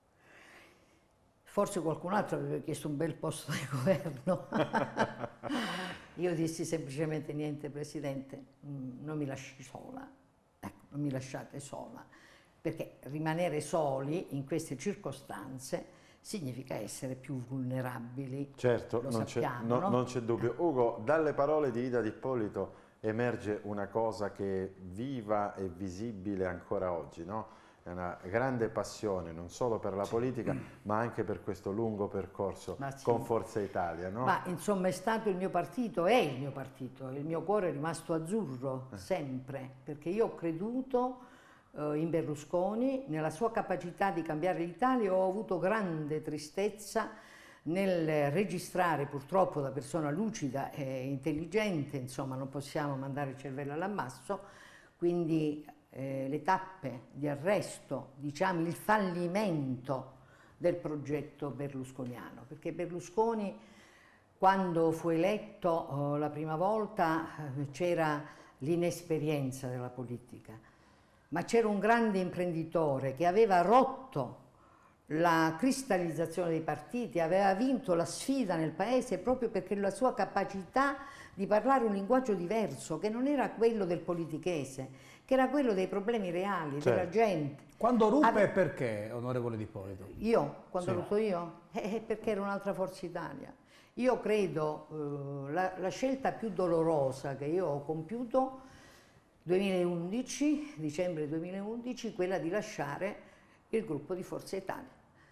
Forse qualcun altro aveva chiesto un bel posto di governo. Io dissi semplicemente niente, Presidente, non mi lasci sola. Ecco, non mi lasciate sola, perché rimanere soli in queste circostanze significa essere più vulnerabili. Certo, non c'è no, no? dubbio. Ugo, dalle parole di Ida D'Ippolito emerge una cosa che è viva e visibile ancora oggi, no? È una grande passione non solo per la politica, ma anche per questo lungo percorso sì. con Forza Italia, no? Ma insomma è stato il mio partito, è il mio partito, il mio cuore è rimasto azzurro eh. sempre, perché io ho creduto eh, in Berlusconi, nella sua capacità di cambiare l'Italia, ho avuto grande tristezza nel registrare, purtroppo da persona lucida e intelligente, insomma non possiamo mandare il cervello all'ammasso, quindi Eh, le tappe di arresto, diciamo il fallimento del progetto berlusconiano, perché Berlusconi quando fu eletto oh, la prima volta eh, c'era l'inesperienza della politica, ma c'era un grande imprenditore che aveva rotto la cristallizzazione dei partiti, aveva vinto la sfida nel paese proprio perché la sua capacità di parlare un linguaggio diverso, che non era quello del politichese, che era quello dei problemi reali, certo, della gente. Quando ruppe Ave... perché, onorevole D'Ippolito? Io? Quando sì. ho rotto io? Eh, perché era un'altra Forza Italia. Io credo eh, la, la scelta più dolorosa che io ho compiuto duemilaundici, dicembre duemilaundici, quella di lasciare il gruppo di Forza Italia.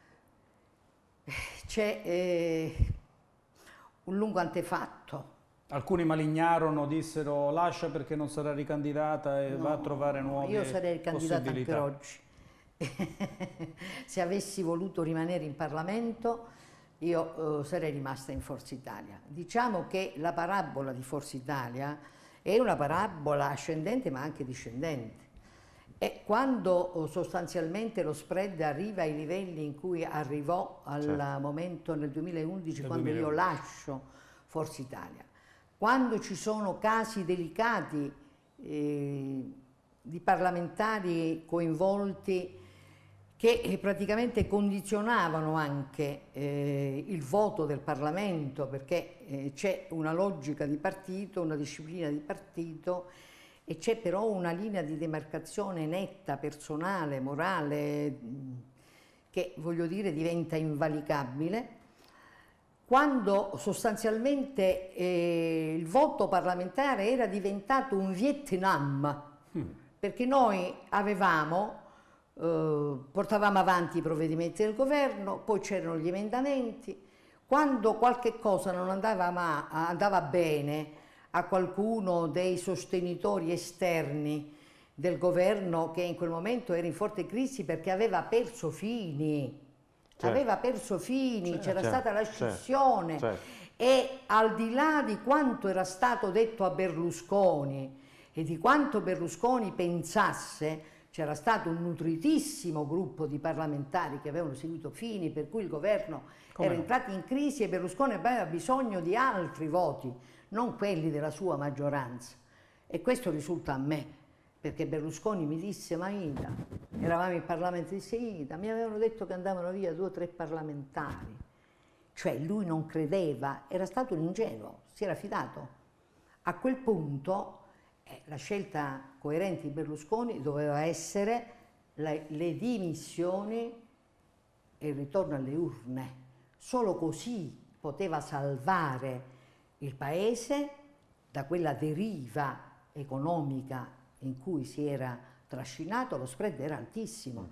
C'è eh, un lungo antefatto. Alcuni malignarono, dissero lascia perché non sarà ricandidata e no, va a trovare nuove io sarei ricandidata anche per oggi. Se avessi voluto rimanere in Parlamento io eh, sarei rimasta in Forza Italia. Diciamo che la parabola di Forza Italia è una parabola ascendente ma anche discendente. E quando sostanzialmente lo spread arriva ai livelli in cui arrivò al certo. momento nel duemilaundici, nel quando duemilaundici. Io lascio Forza Italia, quando ci sono casi delicati eh, di parlamentari coinvolti che praticamente condizionavano anche eh, il voto del Parlamento, perché eh, c'è una logica di partito, una disciplina di partito, e c'è però una linea di demarcazione netta, personale, morale, che voglio dire diventa invalicabile, quando sostanzialmente eh, il voto parlamentare era diventato un Vietnam, mm. perché noi avevamo, eh, portavamo avanti i provvedimenti del governo, poi c'erano gli emendamenti, quando qualche cosa non andava, ma, andava bene a qualcuno dei sostenitori esterni del governo, che in quel momento era in forte crisi perché aveva perso Fini, certo. aveva perso Fini, certo. c'era certo. stata la scissione, certo. e al di là di quanto era stato detto a Berlusconi e di quanto Berlusconi pensasse, c'era stato un nutritissimo gruppo di parlamentari che avevano seguito Fini, per cui il governo Come era no? entrato in crisi e Berlusconi aveva bisogno di altri voti, non quelli della sua maggioranza. E questo risulta a me, perché Berlusconi mi disse: ma Ida, eravamo in Parlamento, disse: Ida, mi avevano detto che andavano via due o tre parlamentari. Cioè lui non credeva, era stato un ingenuo, si era fidato. A quel punto eh, la scelta coerente di Berlusconi doveva essere le, le dimissioni e il ritorno alle urne. Solo così poteva salvare il paese da quella deriva economica in cui si era trascinato. Lo spread era altissimo.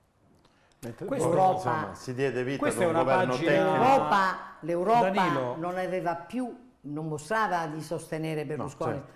Questo, Europa, insomma, si diede vita ad un governo tecnico. L'Europa non aveva più, non mostrava di sostenere Berlusconi. No, certo.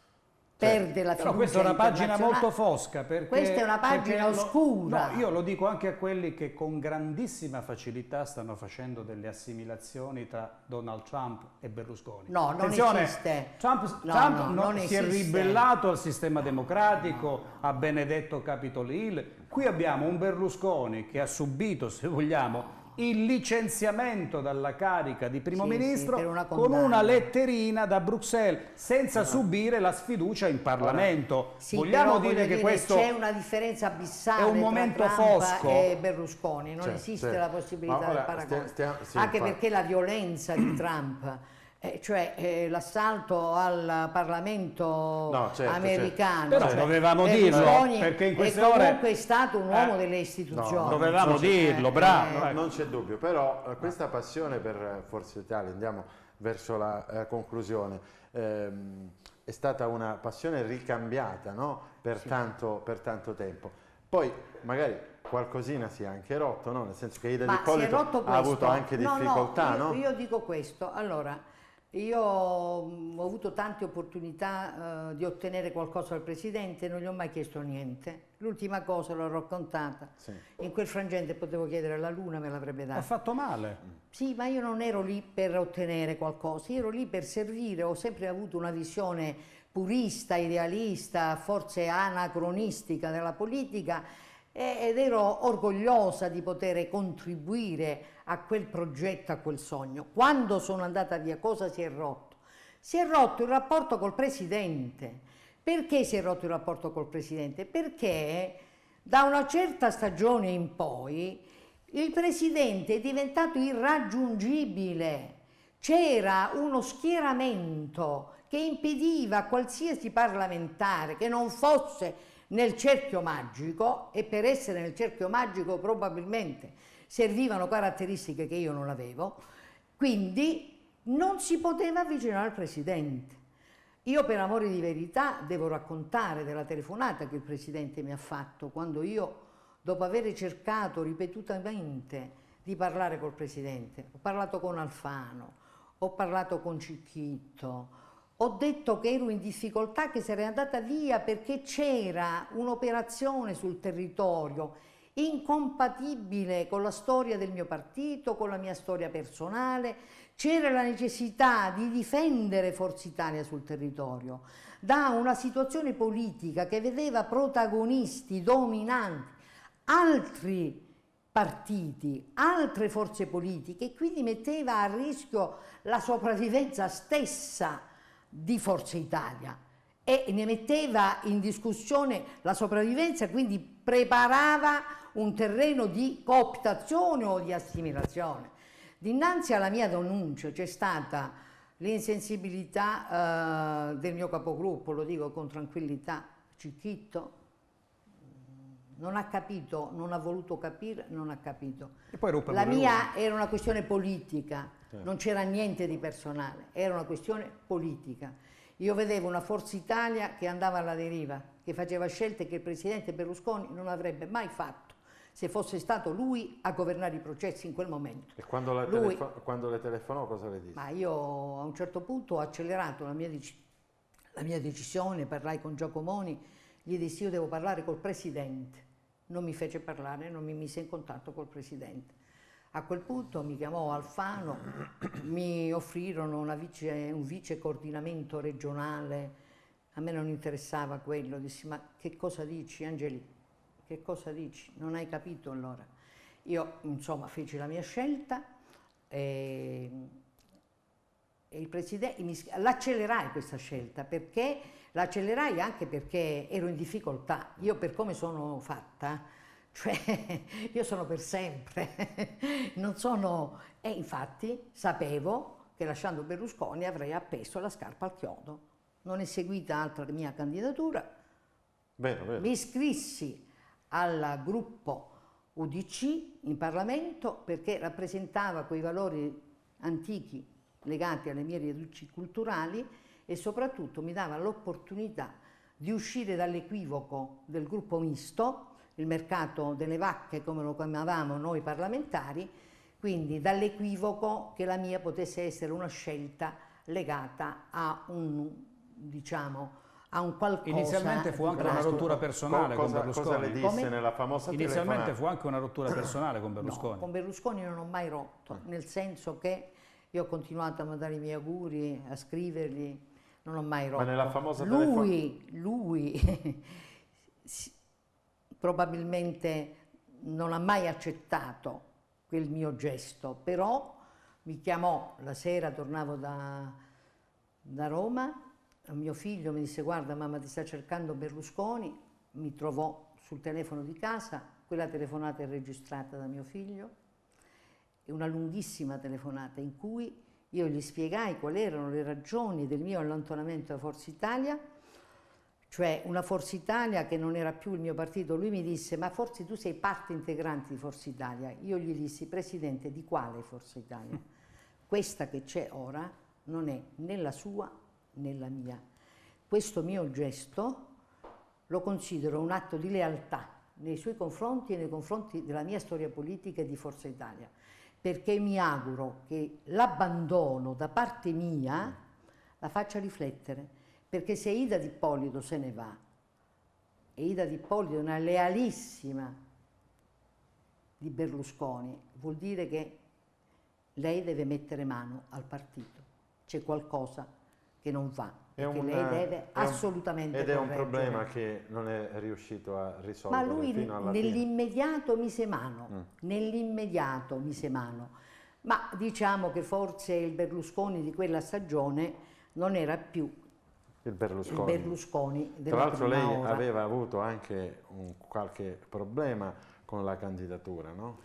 Perde la fiducia. Però questa è una pagina molto fosca, perché questa è una pagina oscura. Lo, no, io lo dico anche a quelli che con grandissima facilità stanno facendo delle assimilazioni tra Donald Trump e Berlusconi. No, non Attenzione, esiste. Trump, no, Trump no, non non si esiste. è ribellato al sistema democratico, no. ha benedetto Capitol Hill. Qui abbiamo un Berlusconi che ha subito, se vogliamo, il licenziamento dalla carica di primo sì, ministro sì, una con una letterina da Bruxelles, senza no. subire la sfiducia in Parlamento. Sì, Vogliamo dire dire che che questo c'è una differenza abissale è un momento tra Trump fosco e Berlusconi, non certo, esiste certo. la possibilità del paragone. Stiamo, sì, anche infatti. perché la violenza di Trump, eh, cioè eh, l'assalto al Parlamento no, certo, americano, certo. Però cioè, dovevamo dirlo, perché in queste è comunque ore è stato un uomo eh, delle istituzioni. No, dovevamo dirlo, eh, bravo. No, non c'è dubbio, però eh, questa passione per Forza Italia, andiamo verso la eh, conclusione, ehm, è stata una passione ricambiata, no? per, sì. tanto, per tanto tempo. Poi magari qualcosina si è anche rotto, no? Nel senso che Ida D'Ippolito ha avuto anche no, difficoltà, no? no? Io, io dico questo, allora, io ho avuto tante opportunità uh, di ottenere qualcosa dal Presidente, non gli ho mai chiesto niente. L'ultima cosa l'ho raccontata. Sì. In quel frangente potevo chiedere alla Luna, me l'avrebbe data. Ha fatto male. Sì, ma io non ero lì per ottenere qualcosa, io ero lì per servire, ho sempre avuto una visione purista, idealista, forse anacronistica della politica, ed ero orgogliosa di poter contribuire a quel progetto, a quel sogno. Quando sono andata via, cosa si è rotto? Si è rotto il rapporto col Presidente. Perché si è rotto il rapporto col Presidente? Perché da una certa stagione in poi Il presidente è diventato irraggiungibile, c'era uno schieramento che impediva a qualsiasi parlamentare che non fosse nel cerchio magico, e per essere nel cerchio magico probabilmente servivano caratteristiche che io non avevo, quindi non si poteva avvicinare al presidente. Io, per amore di verità, devo raccontare della telefonata che il presidente mi ha fatto quando io, dopo aver cercato ripetutamente di parlare col presidente, ho parlato con Alfano, ho parlato con Cicchitto, ho detto che ero in difficoltà, che sarei andata via perché c'era un'operazione sul territorio incompatibile con la storia del mio partito, con la mia storia personale, c'era la necessità di difendere Forza Italia sul territorio da una situazione politica che vedeva protagonisti dominanti altri partiti, altre forze politiche, e quindi metteva a rischio la sopravvivenza stessa di Forza Italia e ne metteva in discussione la sopravvivenza, quindi preparava un terreno di cooptazione o di assimilazione. Dinanzi alla mia denuncia c'è stata l'insensibilità eh, del mio capogruppo, lo dico con tranquillità, Cicchitto, non ha capito, non ha voluto capire, non ha capito. E poi la mia era una questione politica, non c'era niente di personale, era una questione politica. Io vedevo una Forza Italia che andava alla deriva, che faceva scelte che il presidente Berlusconi non avrebbe mai fatto se fosse stato lui a governare i processi in quel momento. E quando, la lui, quando le telefonò cosa le disse? Ma io a un certo punto ho accelerato la mia, la mia decisione, parlai con Giacomoni, gli dissi io devo parlare col presidente. Non mi fece parlare, non mi mise in contatto col presidente. A quel punto mi chiamò Alfano, mi offrirono una vice, un vice coordinamento regionale, a me non interessava quello, dissi ma che cosa dici Angeli? Che cosa dici? Non hai capito allora? Io insomma feci la mia scelta e, e il presidente, l'accelerai questa scelta perché l'accelerai anche perché ero in difficoltà. Io per come sono fatta, cioè io sono per sempre, non sono... E infatti sapevo che lasciando Berlusconi avrei appeso la scarpa al chiodo. Non è seguita altra mia candidatura. Vero, vero. Mi iscrissi al gruppo U D C in Parlamento perché rappresentava quei valori antichi legati alle mie radici culturali e soprattutto mi dava l'opportunità di uscire dall'equivoco del gruppo misto, il mercato delle vacche come lo chiamavamo noi parlamentari, quindi dall'equivoco che la mia potesse essere una scelta legata a un, diciamo, a un qualcosa. Inizialmente fu anche una rottura personale cosa, con Berlusconi. Cosa le disse come? nella famosa Inizialmente telefonata? fu anche una rottura personale con Berlusconi. No, con Berlusconi non ho mai rotto, nel senso che io ho continuato a mandare i miei auguri, a scrivergli, non ho mai rotto. Ma nella famosa lui, lui probabilmente non ha mai accettato quel mio gesto, però mi chiamò la sera, tornavo da, da Roma, mio figlio mi disse guarda mamma ti sta cercando Berlusconi, mi trovò sul telefono di casa, quella telefonata è registrata da mio figlio, è una lunghissima telefonata in cui io gli spiegai quali erano le ragioni del mio allontanamento da Forza Italia, cioè una Forza Italia che non era più il mio partito. Lui mi disse ma forse tu sei parte integrante di Forza Italia. Io gli dissi presidente di quale Forza Italia? Questa che c'è ora non è né la sua né la mia. Questo mio gesto lo considero un atto di lealtà nei suoi confronti e nei confronti della mia storia politica e di Forza Italia, perché mi auguro che l'abbandono da parte mia la faccia riflettere, perché se Ida D'Ippolito se ne va, e Ida D'Ippolito è una lealissima di Berlusconi, vuol dire che lei deve mettere mano al partito, c'è qualcosa che non va, che lei deve assolutamente correggere. Ed è un problema correggere. che non è riuscito a risolvere. Ma lui fino alla nell'immediato mise mano, Mm. nell'immediato mise mano, ma diciamo che forse il Berlusconi di quella stagione non era più il Berlusconi. il Berlusconi della Tra l'altro prima lei ora. aveva avuto anche un qualche problema con la candidatura, no?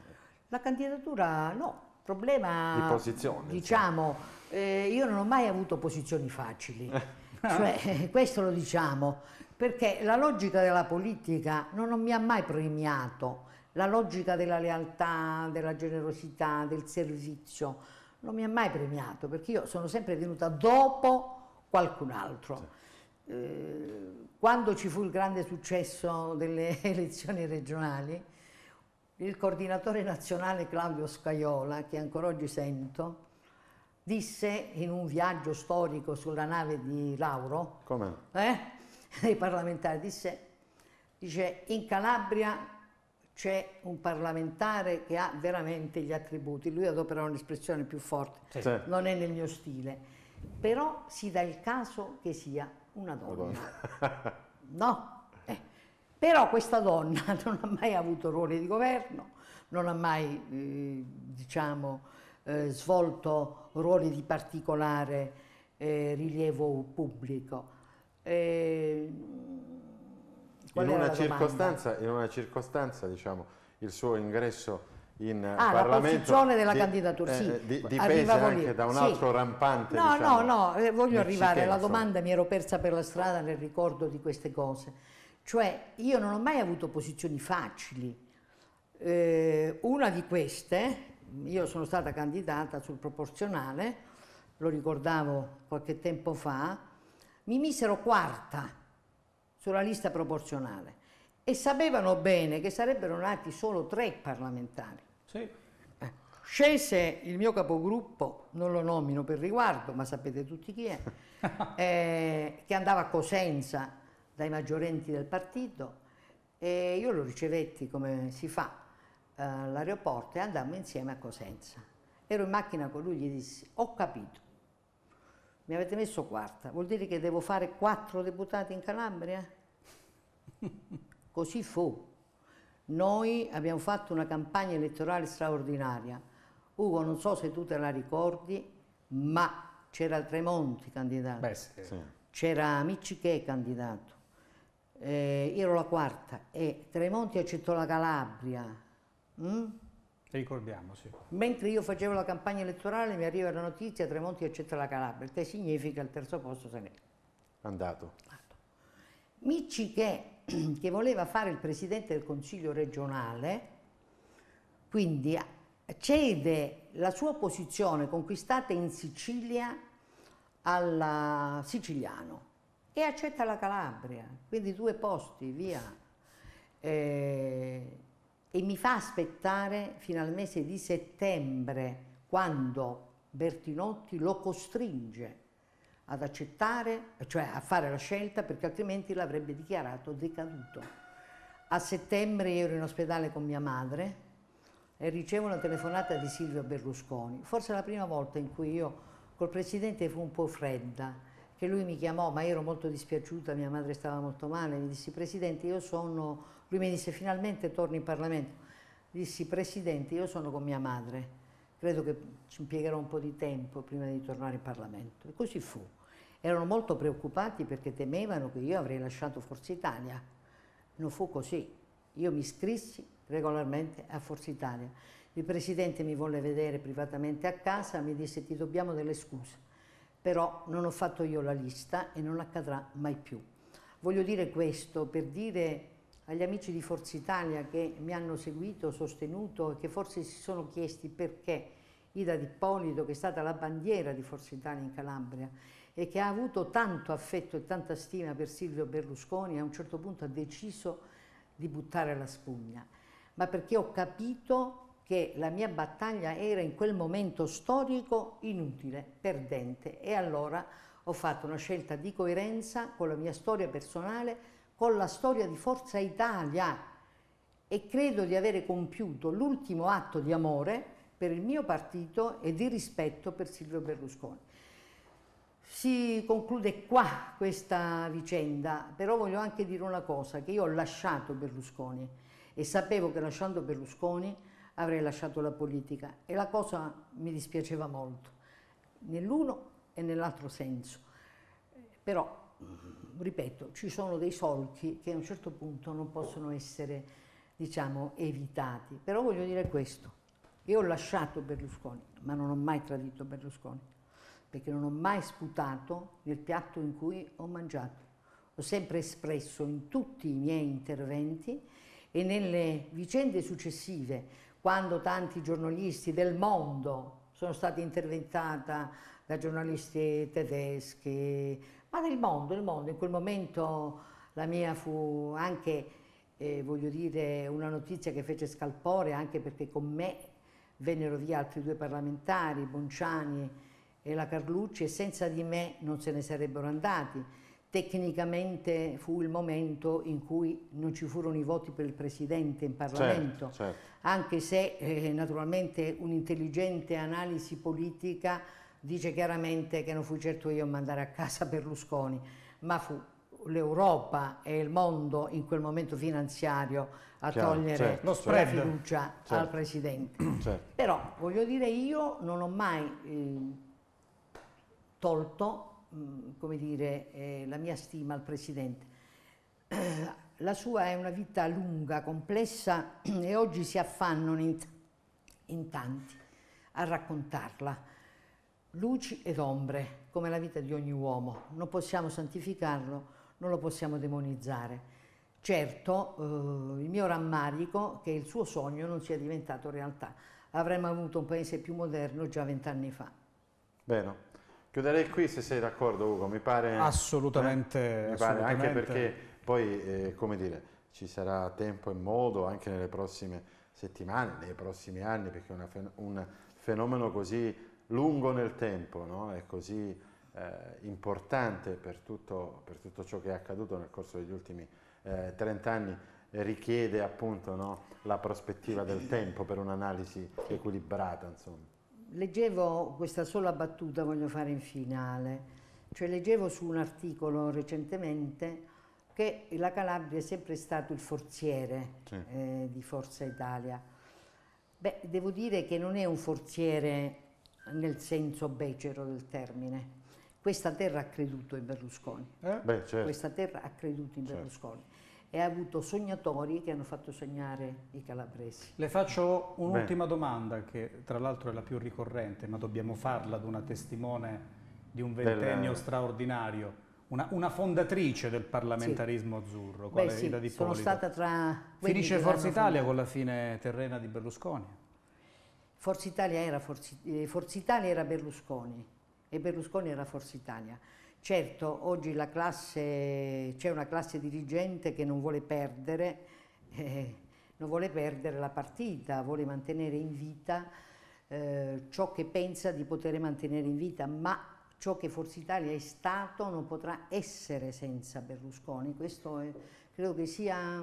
La candidatura no, problema di posizione. Diciamo, eh, io non ho mai avuto posizioni facili, cioè, questo lo diciamo, perché la logica della politica non mi ha mai premiato, la logica della lealtà, della generosità, del servizio, non mi ha mai premiato, perché io sono sempre venuta dopo qualcun altro. Sì. Eh, quando ci fu il grande successo delle elezioni regionali, il coordinatore nazionale Claudio Scajola, che ancora oggi sento, disse in un viaggio storico sulla nave di Lauro, come? Eh, dei parlamentari, disse, dice, in Calabria c'è un parlamentare che ha veramente gli attributi, lui adoperò un'espressione più forte, sì. Non è nel mio stile, però si dà il caso che sia una donna, no? Però questa donna non ha mai avuto ruoli di governo, non ha mai, eh, diciamo, eh, svolto ruoli di particolare eh, rilievo pubblico. Eh, in, una circostanza, in una circostanza, diciamo, il suo ingresso in ah, Parlamento... la posizione della di, candidatura, sì. Eh, di, dipese anche da un sì. altro rampante, No, diciamo, no, no, eh, voglio arrivare alla domanda, mi ero persa per la strada nel ricordo di queste cose. Cioè, io non ho mai avuto posizioni facili. Eh, una di queste, io sono stata candidata sul proporzionale, lo ricordavo qualche tempo fa, mi misero quarta sulla lista proporzionale e sapevano bene che sarebbero nati solo tre parlamentari. Sì. Eh, scese il mio capogruppo, non lo nomino per riguardo, ma sapete tutti chi è, eh, che andava a Cosenza dai maggiorenti del partito, e io lo ricevetti come si fa eh, all'aeroporto e andammo insieme a Cosenza. Ero in macchina con lui, gli dissi, ho capito, mi avete messo quarta, vuol dire che devo fare quattro deputati in Calabria? Così fu. Noi abbiamo fatto una campagna elettorale straordinaria. Ugo, non so se tu te la ricordi, ma c'era Tremonti candidato, Beh, sì. Sì. C'era Miccichè candidato. Eh, io ero la quarta e Tremonti accettò la Calabria. Mm? Ricordiamo, sì. Mentre io facevo la campagna elettorale mi arriva la notizia Tremonti accetta la Calabria, il che significa il terzo posto se n'è andato. Miccichè, che voleva fare il presidente del Consiglio regionale, quindi cede la sua posizione conquistata in Sicilia al siciliano e accetta la Calabria, quindi due posti, via. Eh, e mi fa aspettare fino al mese di settembre, quando Bertinotti lo costringe ad accettare, cioè a fare la scelta, perché altrimenti l'avrebbe dichiarato decaduto. A settembre io ero in ospedale con mia madre e ricevo una telefonata di Silvio Berlusconi, forse la prima volta in cui io col Presidente fu un po' fredda, che lui mi chiamò, ma io ero molto dispiaciuta, mia madre stava molto male, mi dissi Presidente io sono, lui mi disse finalmente torni in Parlamento, dissi Presidente io sono con mia madre, credo che ci impiegherò un po' di tempo prima di tornare in Parlamento, e così fu. Erano molto preoccupati perché temevano che io avrei lasciato Forza Italia, non fu così, io mi iscrissi regolarmente a Forza Italia, il Presidente mi volle vedere privatamente a casa, mi disse ti dobbiamo delle scuse, però non ho fatto io la lista e non accadrà mai più. Voglio dire questo per dire agli amici di Forza Italia che mi hanno seguito, sostenuto e che forse si sono chiesti perché Ida D'Ippolito, che è stata la bandiera di Forza Italia in Calabria e che ha avuto tanto affetto e tanta stima per Silvio Berlusconi, a un certo punto ha deciso di buttare la spugna, ma perché ho capito che la mia battaglia era in quel momento storico inutile, perdente, e allora ho fatto una scelta di coerenza con la mia storia personale, con la storia di Forza Italia, e credo di avere compiuto l'ultimo atto di amore per il mio partito e di rispetto per Silvio Berlusconi. Si conclude qua questa vicenda, però voglio anche dire una cosa, che io ho lasciato Berlusconi e sapevo che lasciando Berlusconi avrei lasciato la politica e la cosa mi dispiaceva molto, nell'uno e nell'altro senso. Però, ripeto, ci sono dei solchi che a un certo punto non possono essere, diciamo, evitati. Però voglio dire questo, e ho lasciato Berlusconi, ma non ho mai tradito Berlusconi, perché non ho mai sputato nel piatto in cui ho mangiato. Ho sempre espresso in tutti i miei interventi e nelle vicende successive, quando tanti giornalisti del mondo sono stati intervistata da giornalisti tedeschi, ma del mondo, del mondo, in quel momento la mia fu anche, eh, voglio dire, una notizia che fece scalpore, anche perché con me vennero via altri due parlamentari, Bonciani e la Carlucci, e senza di me non se ne sarebbero andati. Tecnicamente fu il momento in cui non ci furono i voti per il Presidente in Parlamento, certo, certo. Anche se eh, naturalmente un'intelligente analisi politica dice chiaramente che non fui certo io a mandare a casa Berlusconi, ma fu l'Europa e il mondo in quel momento finanziario a Chiaro, togliere certo, la fiducia certo. al Presidente. Certo. Però voglio dire, io non ho mai eh, tolto come dire, eh, la mia stima al Presidente. La sua è una vita lunga, complessa e oggi si affannano in, in tanti a raccontarla. Luci ed ombre, come la vita di ogni uomo. Non possiamo santificarlo, non lo possiamo demonizzare. Certo, eh, il mio rammarico è che il suo sogno non sia diventato realtà. Avremmo avuto un paese più moderno già vent'anni fa. Bene. Chiuderei qui se sei d'accordo, Ugo, mi pare... Assolutamente. Eh, mi pare, assolutamente. Anche perché poi, eh, come dire, ci sarà tempo e modo anche nelle prossime settimane, nei prossimi anni, perché una, un fenomeno così lungo nel tempo, no? E così eh, importante per tutto, per tutto ciò che è accaduto nel corso degli ultimi eh, trent'anni, eh, richiede appunto, no, la prospettiva del tempo per un'analisi equilibrata, insomma. Leggevo questa sola battuta, voglio fare in finale, cioè leggevo su un articolo recentemente che la Calabria è sempre stato il forziere sì. eh, di Forza Italia. Beh, devo dire che non è un forziere nel senso becero del termine. Questa terra ha creduto in Berlusconi. Eh? Beh, certo. Questa terra ha creduto in Berlusconi. Certo. E ha avuto sognatori che hanno fatto sognare i calabresi. Le faccio un'ultima domanda, che tra l'altro è la più ricorrente, ma dobbiamo farla ad una testimone di un ventennio del... straordinario, una, una fondatrice del parlamentarismo sì. azzurro, quale Beh, sì, Ida Di sono Polito. stata tra... Finisce Forza Italia con la fine terrena di Berlusconi? Forza Italia era, Forza, eh, Forza Italia era Berlusconi e Berlusconi era Forza Italia. Certo, oggi la classe, c'è una classe dirigente che non vuole perdere, eh, non vuole perdere la partita, vuole mantenere in vita eh, ciò che pensa di poter mantenere in vita, ma ciò che Forza Italia è stato non potrà essere senza Berlusconi. Questo è, credo che sia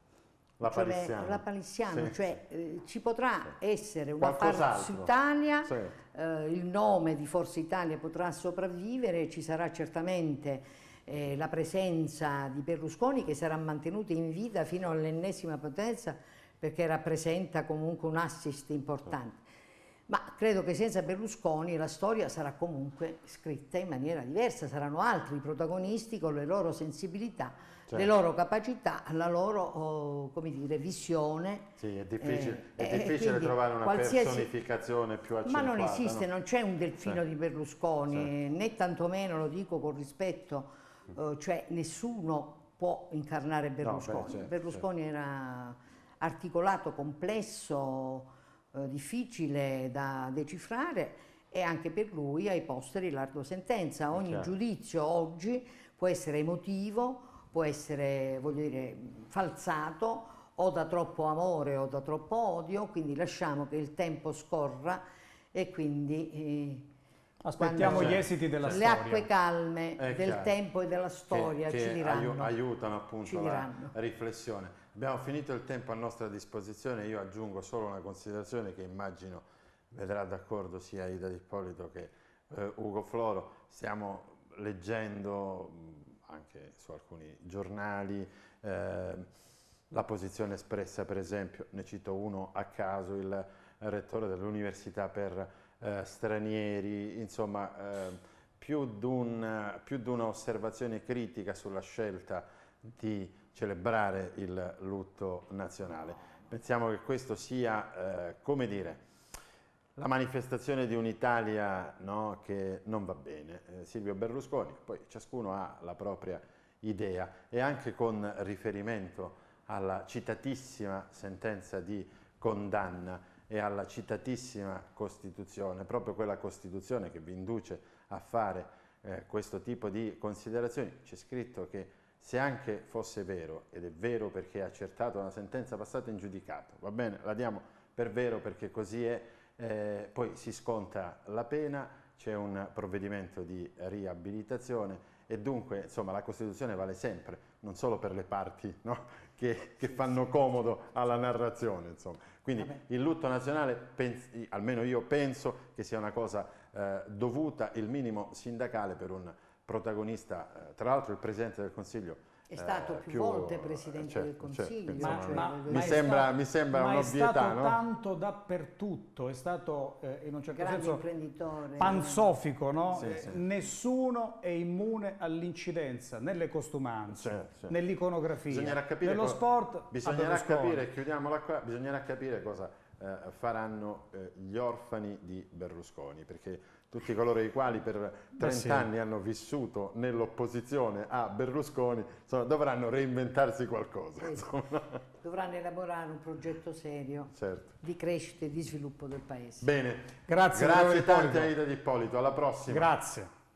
la cioè, palissiana, la palissiana sì. cioè eh, ci potrà sì. essere una Qualcos'altro. Forza Italia, sì. eh, il nome di Forza Italia potrà sopravvivere, ci sarà certamente eh, la presenza di Berlusconi che sarà mantenuta in vita fino all'ennesima potenza perché rappresenta comunque un assist importante. Ma credo che senza Berlusconi la storia sarà comunque scritta in maniera diversa, saranno altri i protagonisti con le loro sensibilità, certo. le loro capacità, la loro oh, come dire, visione. Sì, è difficile, eh, è difficile trovare una personificazione più accentuata. Ma non esiste, no? Non c'è un delfino sì. di Berlusconi, sì. né tantomeno, lo dico con rispetto, eh, cioè nessuno può incarnare Berlusconi. No, beh, certo, Berlusconi certo. era articolato, complesso, difficile da decifrare e anche per lui ai posteri l'ardua sentenza. Ogni Chiaro. giudizio oggi può essere emotivo, può essere, voglio dire, falsato o da troppo amore o da troppo odio, quindi lasciamo che il tempo scorra e quindi eh, aspettiamo gli esiti della le storia. Le acque calme È del chiaro. tempo e della storia che, ci che diranno. aiutano appunto ci la diranno. riflessione. Abbiamo finito il tempo a nostra disposizione, io aggiungo solo una considerazione che immagino vedrà d'accordo sia Ida Di Polito che eh, Ugo Floro. Stiamo leggendo mh, anche su alcuni giornali eh, la posizione espressa, per esempio, ne cito uno a caso, il rettore dell'Università per eh, stranieri, insomma eh, più di un, più di un'osservazione critica sulla scelta di celebrare il lutto nazionale. Pensiamo che questo sia, eh, come dire, La manifestazione di un'Italia, no, che non va bene. Eh, Silvio Berlusconi, poi ciascuno ha la propria idea e anche con riferimento alla citatissima sentenza di condanna e alla citatissima Costituzione, proprio quella Costituzione che vi induce a fare eh, questo tipo di considerazioni. C'è scritto che se anche fosse vero, ed è vero perché è accertato una sentenza passata in giudicato, va bene, la diamo per vero perché così è, eh, poi si sconta la pena, c'è un provvedimento di riabilitazione e dunque insomma la Costituzione vale sempre, non solo per le parti, no? che, che fanno comodo alla narrazione. Insomma. Quindi Vabbè. il lutto nazionale, pensi, almeno io penso che sia una cosa eh, dovuta, il minimo sindacale per un protagonista, eh, tra l'altro il Presidente del Consiglio è stato più, più volte Presidente certo, del Consiglio. Certo, insomma, cioè, ma, mi, ma sembra, stato, mi sembra un'ovvietà, è stato no? tanto dappertutto, è stato eh, in un certo grande senso imprenditore, pansofico, no? Sì, eh, sì. Nessuno è immune all'incidenza, nelle costumanze, certo, certo. nell'iconografia, nello co- sport. Bisognerà capire, chiudiamola qua, bisognerà capire cosa eh, faranno eh, gli orfani di Berlusconi, perché tutti coloro i quali per trenta anni sì. hanno vissuto nell'opposizione a Berlusconi insomma, dovranno reinventarsi qualcosa. Insomma. Dovranno elaborare un progetto serio certo. di crescita e di sviluppo del Paese. Bene, grazie, grazie tante a Ida Di Ippolito, alla prossima. Grazie.